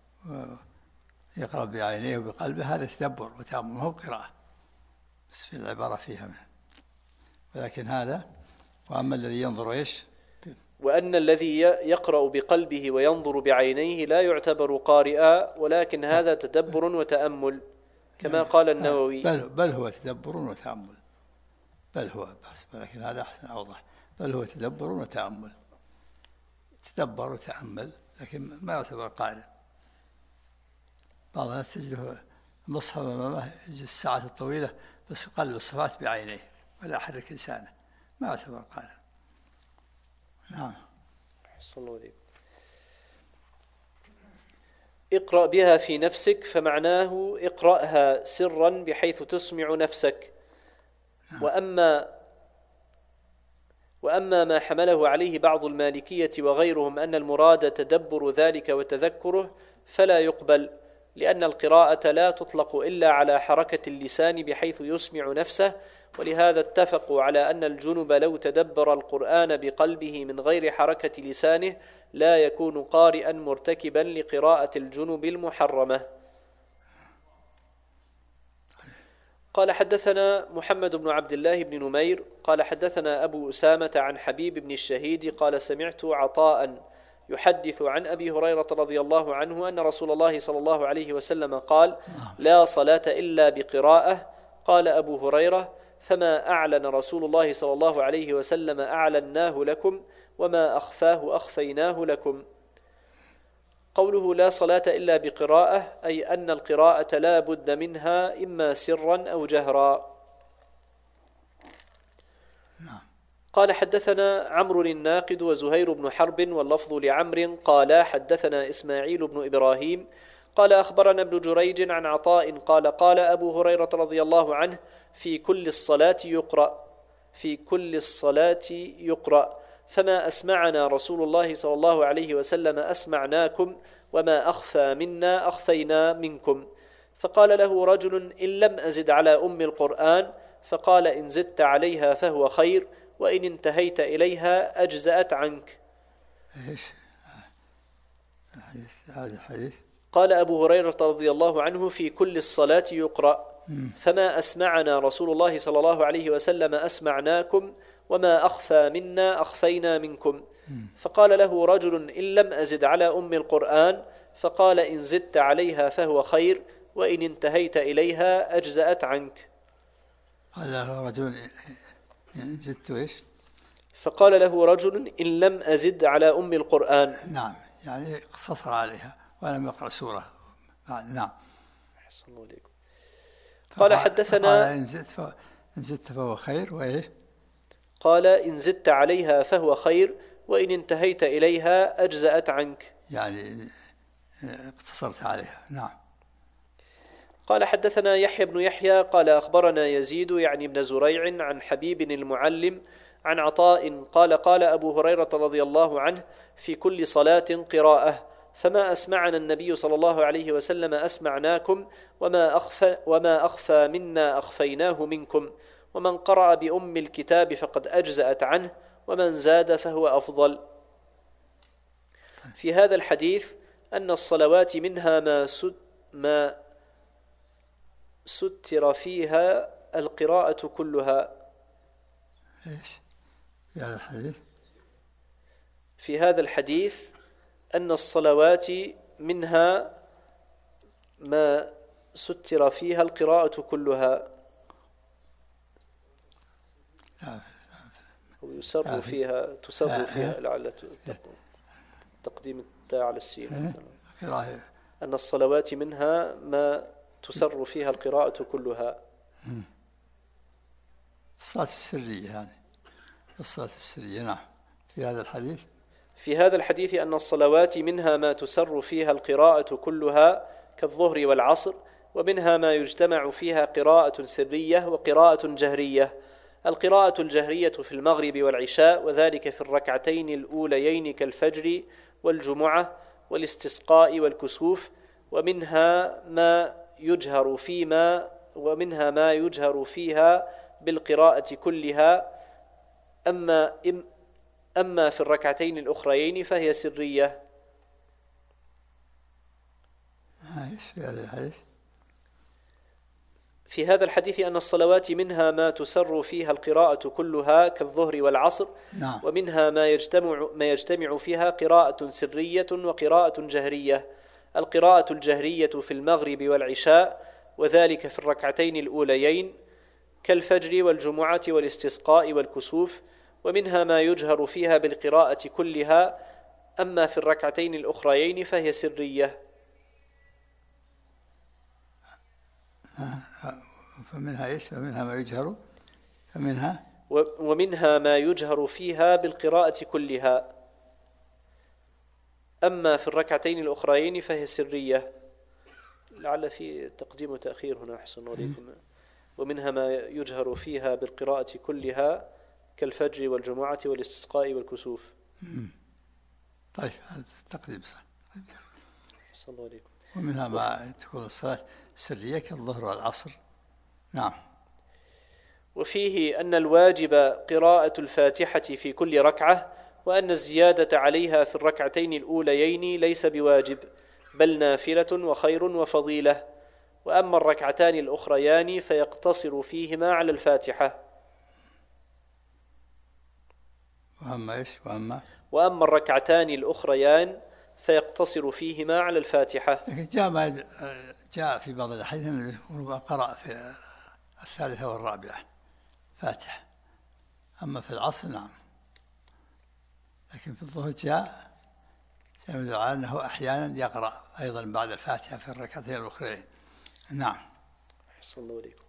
يقرأ بعينيه وبقلبه، هذا تدبر وتأمل، ما هو قراءة بس في العبارة فيها منه. ولكن هذا وأما الذي ينظر إيش؟ وأن الذي يقرأ بقلبه وينظر بعينيه لا يعتبر قارئا، ولكن هذا تدبر وتأمل كما قال النووي. بل, بل هو تدبر وتأمل، بل هو بس، ولكن هذا أحسن أوضح، بل هو تدبر وتأمل، تدبر وتأمل لكن ما يعتبر قارئ. بعض الناس تجده المصحف أمامه يجلس الساعات الطويلة بس قلب الصفات بعينيه ولا يحرك لسانه، ما يعتبر قارئ. نعم. أحسن الله عليك. اقرأ بها في نفسك، فمعناه اقرأها سرا بحيث تسمع نفسك. وأما وأما ما حمله عليه بعض المالكية وغيرهم أن المراد تدبر ذلك وتذكره فلا يقبل، لأن القراءة لا تطلق إلا على حركة اللسان بحيث يسمع نفسه، ولهذا اتفقوا على أن الجنب لو تدبر القرآن بقلبه من غير حركة لسانه لا يكون قارئا مرتكبا لقراءة الجنب المحرمة. قال حدثنا محمد بن عبد الله بن نمير قال حدثنا أبو أسامة عن حبيب بن الشهيد قال سمعت عطاء يحدث عن أبي هريرة رضي الله عنه أن رسول الله صلى الله عليه وسلم قال لا صلاة إلا بقراءة. قال أبو هريرة فما أعلن رسول الله صلى الله عليه وسلم أعلناه لكم وما أخفاه أخفيناه لكم. قوله لا صلاة إلا بقراءة أي أن القراءة لا بد منها إما سرا أو جهرا. قال حدثنا عمرو الناقد وزهير بن حرب واللفظ لعمر قال حدثنا إسماعيل بن إبراهيم قال أخبرنا ابن جريج عن عطاء قال قال أبو هريرة رضي الله عنه في كل الصلاة يقرأ في كل الصلاة يقرأ فما أسمعنا رسول الله صلى الله عليه وسلم أسمعناكم وما أخفى منا أخفينا منكم. فقال له رجل إن لم أزد على أم القرآن، فقال إن زدت عليها فهو خير وإن انتهيت إليها أجزأت عنك. إيش هذا الحديث؟ قال أبو هريرة رضي الله عنه في كل الصلاة يقرأ فما أسمعنا رسول الله صلى الله عليه وسلم أسمعناكم وما أخفى منا أخفينا منكم. فقال له رجل إن لم أزد على أم القرآن، فقال إن زدت عليها فهو خير وإن انتهيت إليها أجزأت عنك. قال له رجل إن زدت إيش؟ فقال له رجل إن لم أزد على أم القرآن. نعم، يعني اقتصر عليها ولم يقرأ سورة. نعم. أحسن الله عليكم. قال حدثنا قال إن زدت فهو, إن زدت فهو خير وإيش؟ قال إن زدت عليها فهو خير وإن انتهيت إليها أجزأت عنك، يعني اقتصرت عليها. نعم. قال حدثنا يحيى بن يحيى قال أخبرنا يزيد يعني ابن زريع عن حبيب المعلم عن عطاء قال قال أبو هريرة رضي الله عنه في كل صلاة قراءة فما أسمعنا النبي صلى الله عليه وسلم أسمعناكم وما أخفى, وما أخفى منا أخفيناه منكم، ومن قرأ بأم الكتاب فقد أجزأت عنه ومن زاد فهو أفضل. في هذا الحديث أن الصلوات منها ما ست ما ستر فيها القراءة كلها. إيش في هذا الحديث؟ في هذا الحديث أن الصلوات منها ما ستر فيها القراءة كلها ويسر فيها تسر فيها لعل تقديم التاء على السين. أن الصلوات منها ما تسر فيها القراءة كلها. الصلاة السرية يعني الصلاة السرية. نعم. في هذا الحديث في هذا الحديث أن الصلوات منها ما تسر فيها القراءة كلها كالظهر والعصر، ومنها ما يجتمع فيها قراءة سرية وقراءة جهرية. القراءة الجهرية في المغرب والعشاء، وذلك في الركعتين الأوليين كالفجر والجمعة والاستسقاء والكسوف، ومنها ما يجهر فيما ومنها ما يجهر فيها بالقراءة كلها أما, أما في الركعتين الأخريين فهي سرية. ايش في هذا الحديث؟ في هذا الحديث أن الصلوات منها ما تسر فيها القراءة كلها كالظهر والعصر، نعم. ومنها ما يجتمع, ما يجتمع فيها قراءة سرية وقراءة جهرية. القراءة الجهرية في المغرب والعشاء، وذلك في الركعتين الأوليين كالفجر والجمعة والاستسقاء والكسوف، ومنها ما يجهر فيها بالقراءة كلها. أما في الركعتين الأخريين فهي سرية. فمنها ايش؟ فمنها ما يجهر فمنها ومنها ما يجهر فيها بالقراءة كلها. أما في الركعتين الأخريين فهي سرية. لعل في تقديم وتأخير هنا، أحسن عليكم. ومنها ما يجهر فيها بالقراءة كلها كالفجر والجمعة والاستسقاء والكسوف. طيب هذا التقديم صح. صلى الله عليكم. ومنها ما تكون الصلاة سرية كالظهر والعصر. نعم. وفيه أن الواجب قراءة الفاتحة في كل ركعة، وأن الزيادة عليها في الركعتين الأوليين ليس بواجب بل نافلة وخير وفضيلة. وأما الركعتان الأخريان فيقتصر فيهما على الفاتحة. وأما إيش؟ وأما وأما الركعتان الأخريان فيقتصر فيهما على الفاتحة. جاء ما جاء في بعض الأحاديث أنه قرأ في الثالثة والرابعة فاتحة. أما في العصر نعم. لكن في الظهر جاء يدل على أنه أحيانا يقرأ أيضا بعد الفاتحة في الركعتين الأخرين. نعم. أحسن الله عليكم.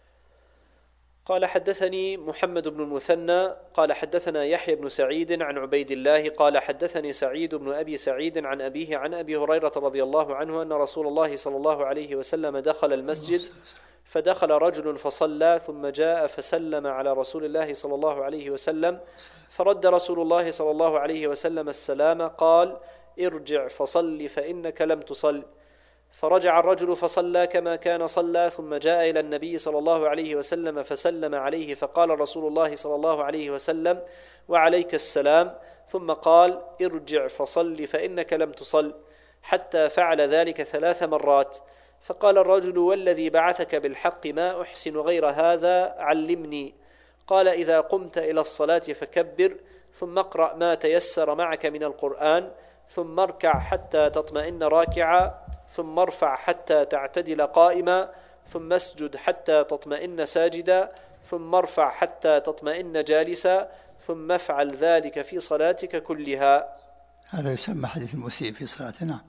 قال حدثني محمد بن المثنى قال حدثنا يحيى بن سعيد عن عبيد الله قال حدثني سعيد بن أبي سعيد عن أبيه عن أبي هريرة رضي الله عنه أن رسول الله صلى الله عليه وسلم دخل المسجد فدخل رجل فصلى ثم جاء فسلم على رسول الله صلى الله عليه وسلم فرد رسول الله صلى الله عليه وسلم السلام قال ارجع فصل فإنك لم تصل. فرجع الرجل فصلى كما كان صلى ثم جاء إلى النبي صلى الله عليه وسلم فسلم عليه فقال رسول الله صلى الله عليه وسلم وعليك السلام، ثم قال ارجع فصل فإنك لم تصل، حتى فعل ذلك ثلاث مرات. فقال الرجل والذي بعثك بالحق ما أحسن غير هذا علمني. قال إذا قمت إلى الصلاة فكبر ثم اقرأ ما تيسر معك من القرآن ثم اركع حتى تطمئن راكعا ثم ارفع حتى تعتدل قائما ثم اسجد حتى تطمئن ساجدا ثم ارفع حتى تطمئن جالسا ثم افعل ذلك في صلاتك كلها. هذا يسمى حديث المسيء في صلاتنا.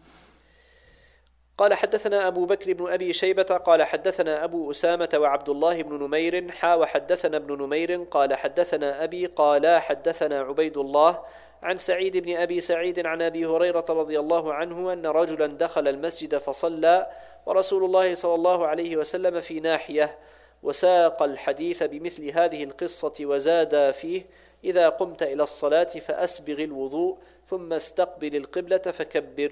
قال حدثنا أبو بكر بن أبي شيبة قال حدثنا أبو أسامة وعبد الله بن نمير حا وحدثنا ابن نمير قال حدثنا أبي قال حدثنا عبيد الله عن سعيد بن أبي سعيد عن أبي هريرة رضي الله عنه أن رجلا دخل المسجد فصلى ورسول الله صلى الله عليه وسلم في ناحية، وساق الحديث بمثل هذه القصة وزاد فيه إذا قمت إلى الصلاة فأسبغ الوضوء ثم استقبل القبلة فكبر.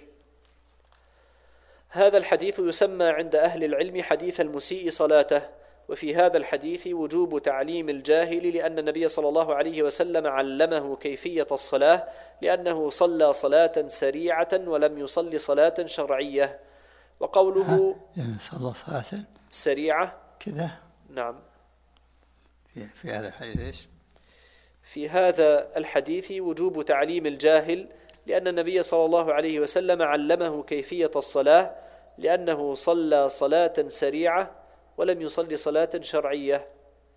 هذا الحديث يسمى عند أهل العلم حديث المسيء صلاته. وفي هذا الحديث وجوب تعليم الجاهل لأن النبي صلى الله عليه وسلم علمه كيفية الصلاة لأنه صلى صلاة سريعة ولم يصل صلاة شرعية. وقوله يعني صلى صلاة سريعة كذا. نعم. في, في هذا الحديث إيش؟ في هذا الحديث وجوب تعليم الجاهل لأن النبي صلى الله عليه وسلم علمه كيفية الصلاة لأنه صلى صلاة سريعة ولم يصلي صلاة شرعية.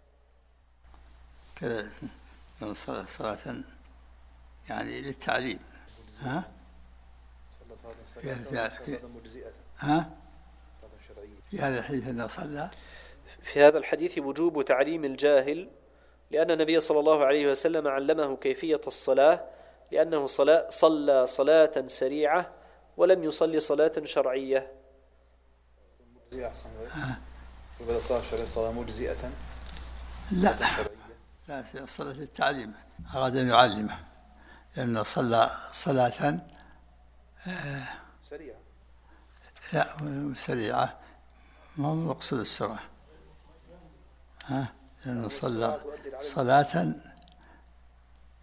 كذا صلاة صلاة يعني للتعليم. ها؟ صلى صلاة في سريعة مجزئة. ها؟ صلاة شرعية. في هذا الحديث أنه صلى. في هذا الحديث وجوب تعليم الجاهل لأن النبي صلى الله عليه وسلم علمه كيفية الصلاة لأنه صلاة صلى صلاة سريعة ولم يصلي صلاة شرعية. مجزئة أحسن. وبدأ صلاة شرعية صلاة مجزئة. لا لا صلاة التعليم أراد أن يعلمه لأنه صلى صلاة آه سريعة. لا سريعة ما هو مقصود السرعة. ها لأنه صلى صلاة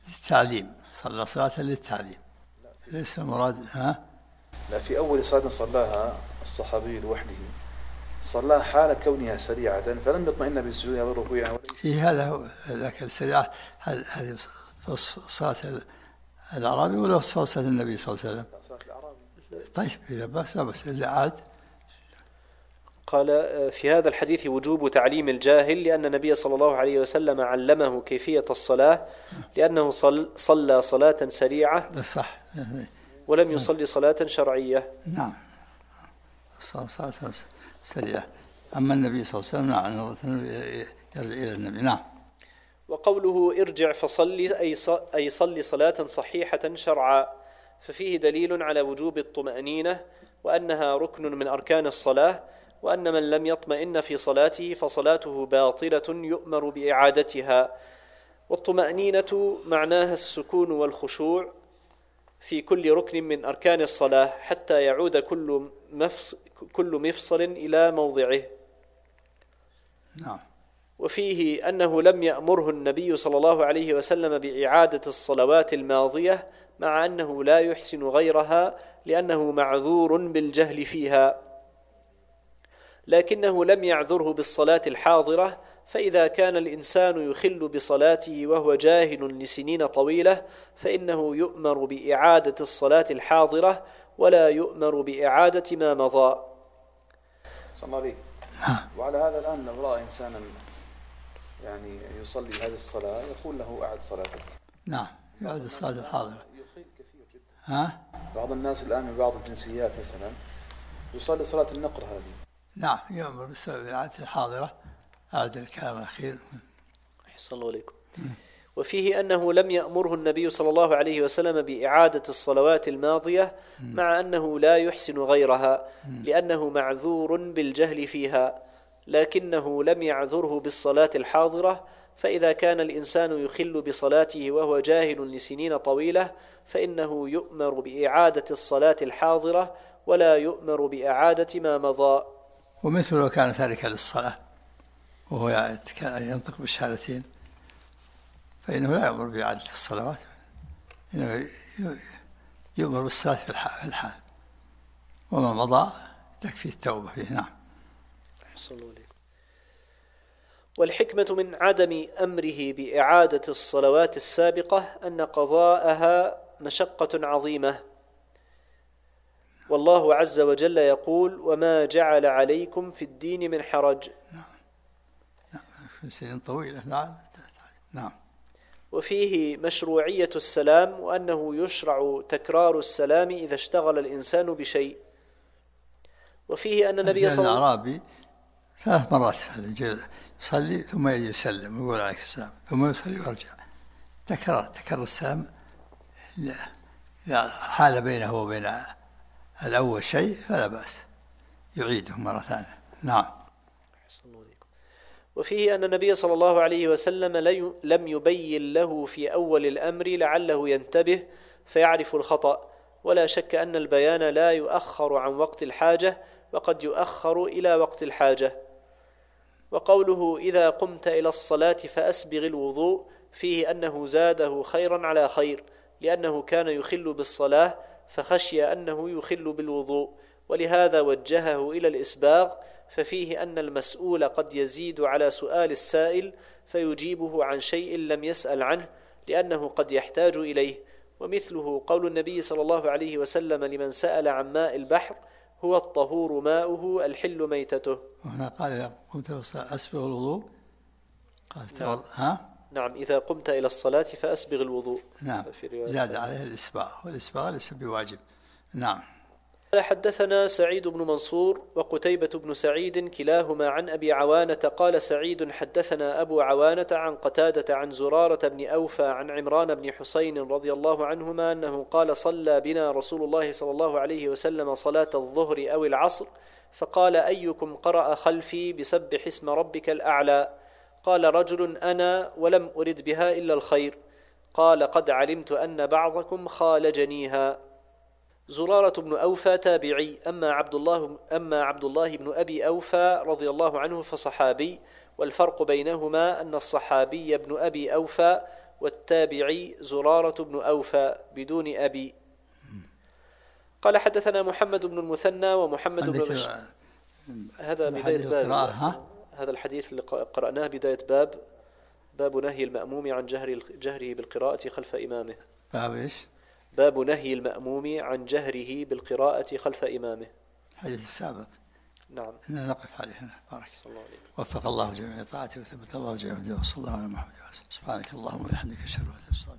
للتعليم، صلى صلاة للتعليم، ليس المراد. ها؟ لا، في أول صلاة صلاها الصحابي لوحده صلاها حال كونها سريعة فلم يطمئن بسجودها والركوع. إيه هذا هو. لكن السريعة هل هذه صلاة الأعرابي ولا صلاة النبي صلى الله عليه وسلم؟ صلاة الأعرابي. طيب إذا بس بس اللي عاد. قال في هذا الحديث وجوب تعليم الجاهل لأن النبي صلى الله عليه وسلم علمه كيفية الصلاة لأنه صل صلى صلاة سريعة. ده صح. ولم يصلي صلاة شرعية. نعم، صلاة سريعة. أما النبي صلى الله عليه وسلم نعم يرجع إلى النبي. نعم. وقوله ارجع فصلي أي أي صلي صلاة صحيحة شرعا، ففيه دليل على وجوب الطمأنينة وأنها ركن من أركان الصلاة، وأن من لم يطمئن في صلاته فصلاته باطلة يؤمر بإعادتها. والطمأنينة معناها السكون والخشوع في كل ركن من أركان الصلاة حتى يعود كل مفصل, كل مفصل إلى موضعه. نعم. وفيه أنه لم يأمره النبي صلى الله عليه وسلم بإعادة الصلوات الماضية مع أنه لا يحسن غيرها لأنه معذور بالجهل فيها، لكنه لم يعذره بالصلاة الحاضرة، فإذا كان الإنسان يخل بصلاته وهو جاهل لسنين طويلة فإنه يؤمر بإعادة الصلاة الحاضرة ولا يؤمر بإعادة ما مضى. صلى الله عليه. وعلى هذا الآن لو رأى إنسانا يعني يصلي هذه الصلاة يقول له أعد صلاتك. نعم، يعد الصلاة الحاضرة. يخيل كثير جدا. ها؟ بعض الناس الآن من بعض الجنسيات مثلا يصلي صلاة النقر هذه. نعم، يؤمر بإعادة الحاضرة. هذا الكلام الأخير. أحسن الله عليكم. وفيه أنه لم يأمره النبي صلى الله عليه وسلم بإعادة الصلوات الماضية مع أنه لا يحسن غيرها لأنه معذور بالجهل فيها، لكنه لم يعذره بالصلاة الحاضرة، فإذا كان الإنسان يخل بصلاته وهو جاهل لسنين طويلة فإنه يؤمر بإعادة الصلاة الحاضرة ولا يؤمر بإعادة ما مضى. ومثل لو كان تاركا للصلاة وهو ينطق بالشهادتين فإنه لا يؤمر بإعادة الصلوات، إنه يؤمر بالصلاة في الحال وما مضى تكفي التوبة فيه. نعم. أحسن الله عليكم. والحكمة من عدم أمره بإعادة الصلوات السابقة أن قضاءها مشقة عظيمة، والله عز وجل يقول وما جعل عليكم في الدين من حرج. نعم. في سنين طويلة. نعم. نعم. وفيه مشروعية السلام وأنه يشرع تكرار السلام إذا اشتغل الإنسان بشيء. وفيه أن النبي صلى الله عليه وسلم الأعرابي ثلاث مرات يصلي ثم يجي يسلم ويقول عليك السلام ثم يصلي ويرجع. تكرار تكرر السلام لا حال بينه وبين الأول شيء فلا بأس يعيده مرة ثانية. نعم. وفيه أن النبي صلى الله عليه وسلم لم يبين له في أول الأمر لعله ينتبه فيعرف الخطأ، ولا شك أن البيان لا يؤخر عن وقت الحاجة وقد يؤخر إلى وقت الحاجة. وقوله إذا قمت إلى الصلاة فأسبغ الوضوء فيه أنه زاده خيرا على خير، لأنه كان يخل بالصلاة فخشي أنه يخل بالوضوء، ولهذا وجهه إلى الإسباغ، ففيه أن المسؤول قد يزيد على سؤال السائل فيجيبه عن شيء لم يسأل عنه لأنه قد يحتاج إليه. ومثله قول النبي صلى الله عليه وسلم لمن سأل عن ماء البحر هو الطهور ماؤه الحل ميتته. وهنا قال إذا قمت أسبغ الوضوء قال نعم. ها؟ نعم إذا قمت إلى الصلاة فأسبغ الوضوء. نعم زاد عليه الإسباغ والإسباغ ليس بواجب. نعم. حدثنا سعيد بن منصور وقتيبة بن سعيد كلاهما عن أبي عوانة قال سعيد حدثنا أبو عوانة عن قتادة عن زرارة بن أوفى عن عمران بن حسين رضي الله عنهما أنه قال صلى بنا رسول الله صلى الله عليه وسلم صلاة الظهر أو العصر فقال أيكم قرأ خلفي بسبح اسم ربك الأعلى؟ قال رجل أنا ولم أرد بها إلا الخير. قال قد علمت أن بعضكم خالجنيها. زرارة بن أوفى تابعي، أما عبد الله أما عبد الله بن أبي أوفى رضي الله عنه فصحابي، والفرق بينهما أن الصحابي ابن أبي أوفى والتابعي زرارة بن أوفى بدون أبي. قال حدثنا محمد بن المثنى ومحمد بن مش... هذا بداية باب، هذا الحديث اللي قرأناه بداية باب باب نهي المأموم عن جهر جهره بالقراءة خلف إمامه. باب إيش؟ باب نهي المأموم عن جهره بالقراءة خلف إمامه، الحديث السابق. نعم. نقف عليه هنا. بارك الله. وفق الله جميع طاعته وثبت الله جميع، وصلى الله على محمد. سبحانك اللهم وبحمدك، اشهد ان لا اله الا انت.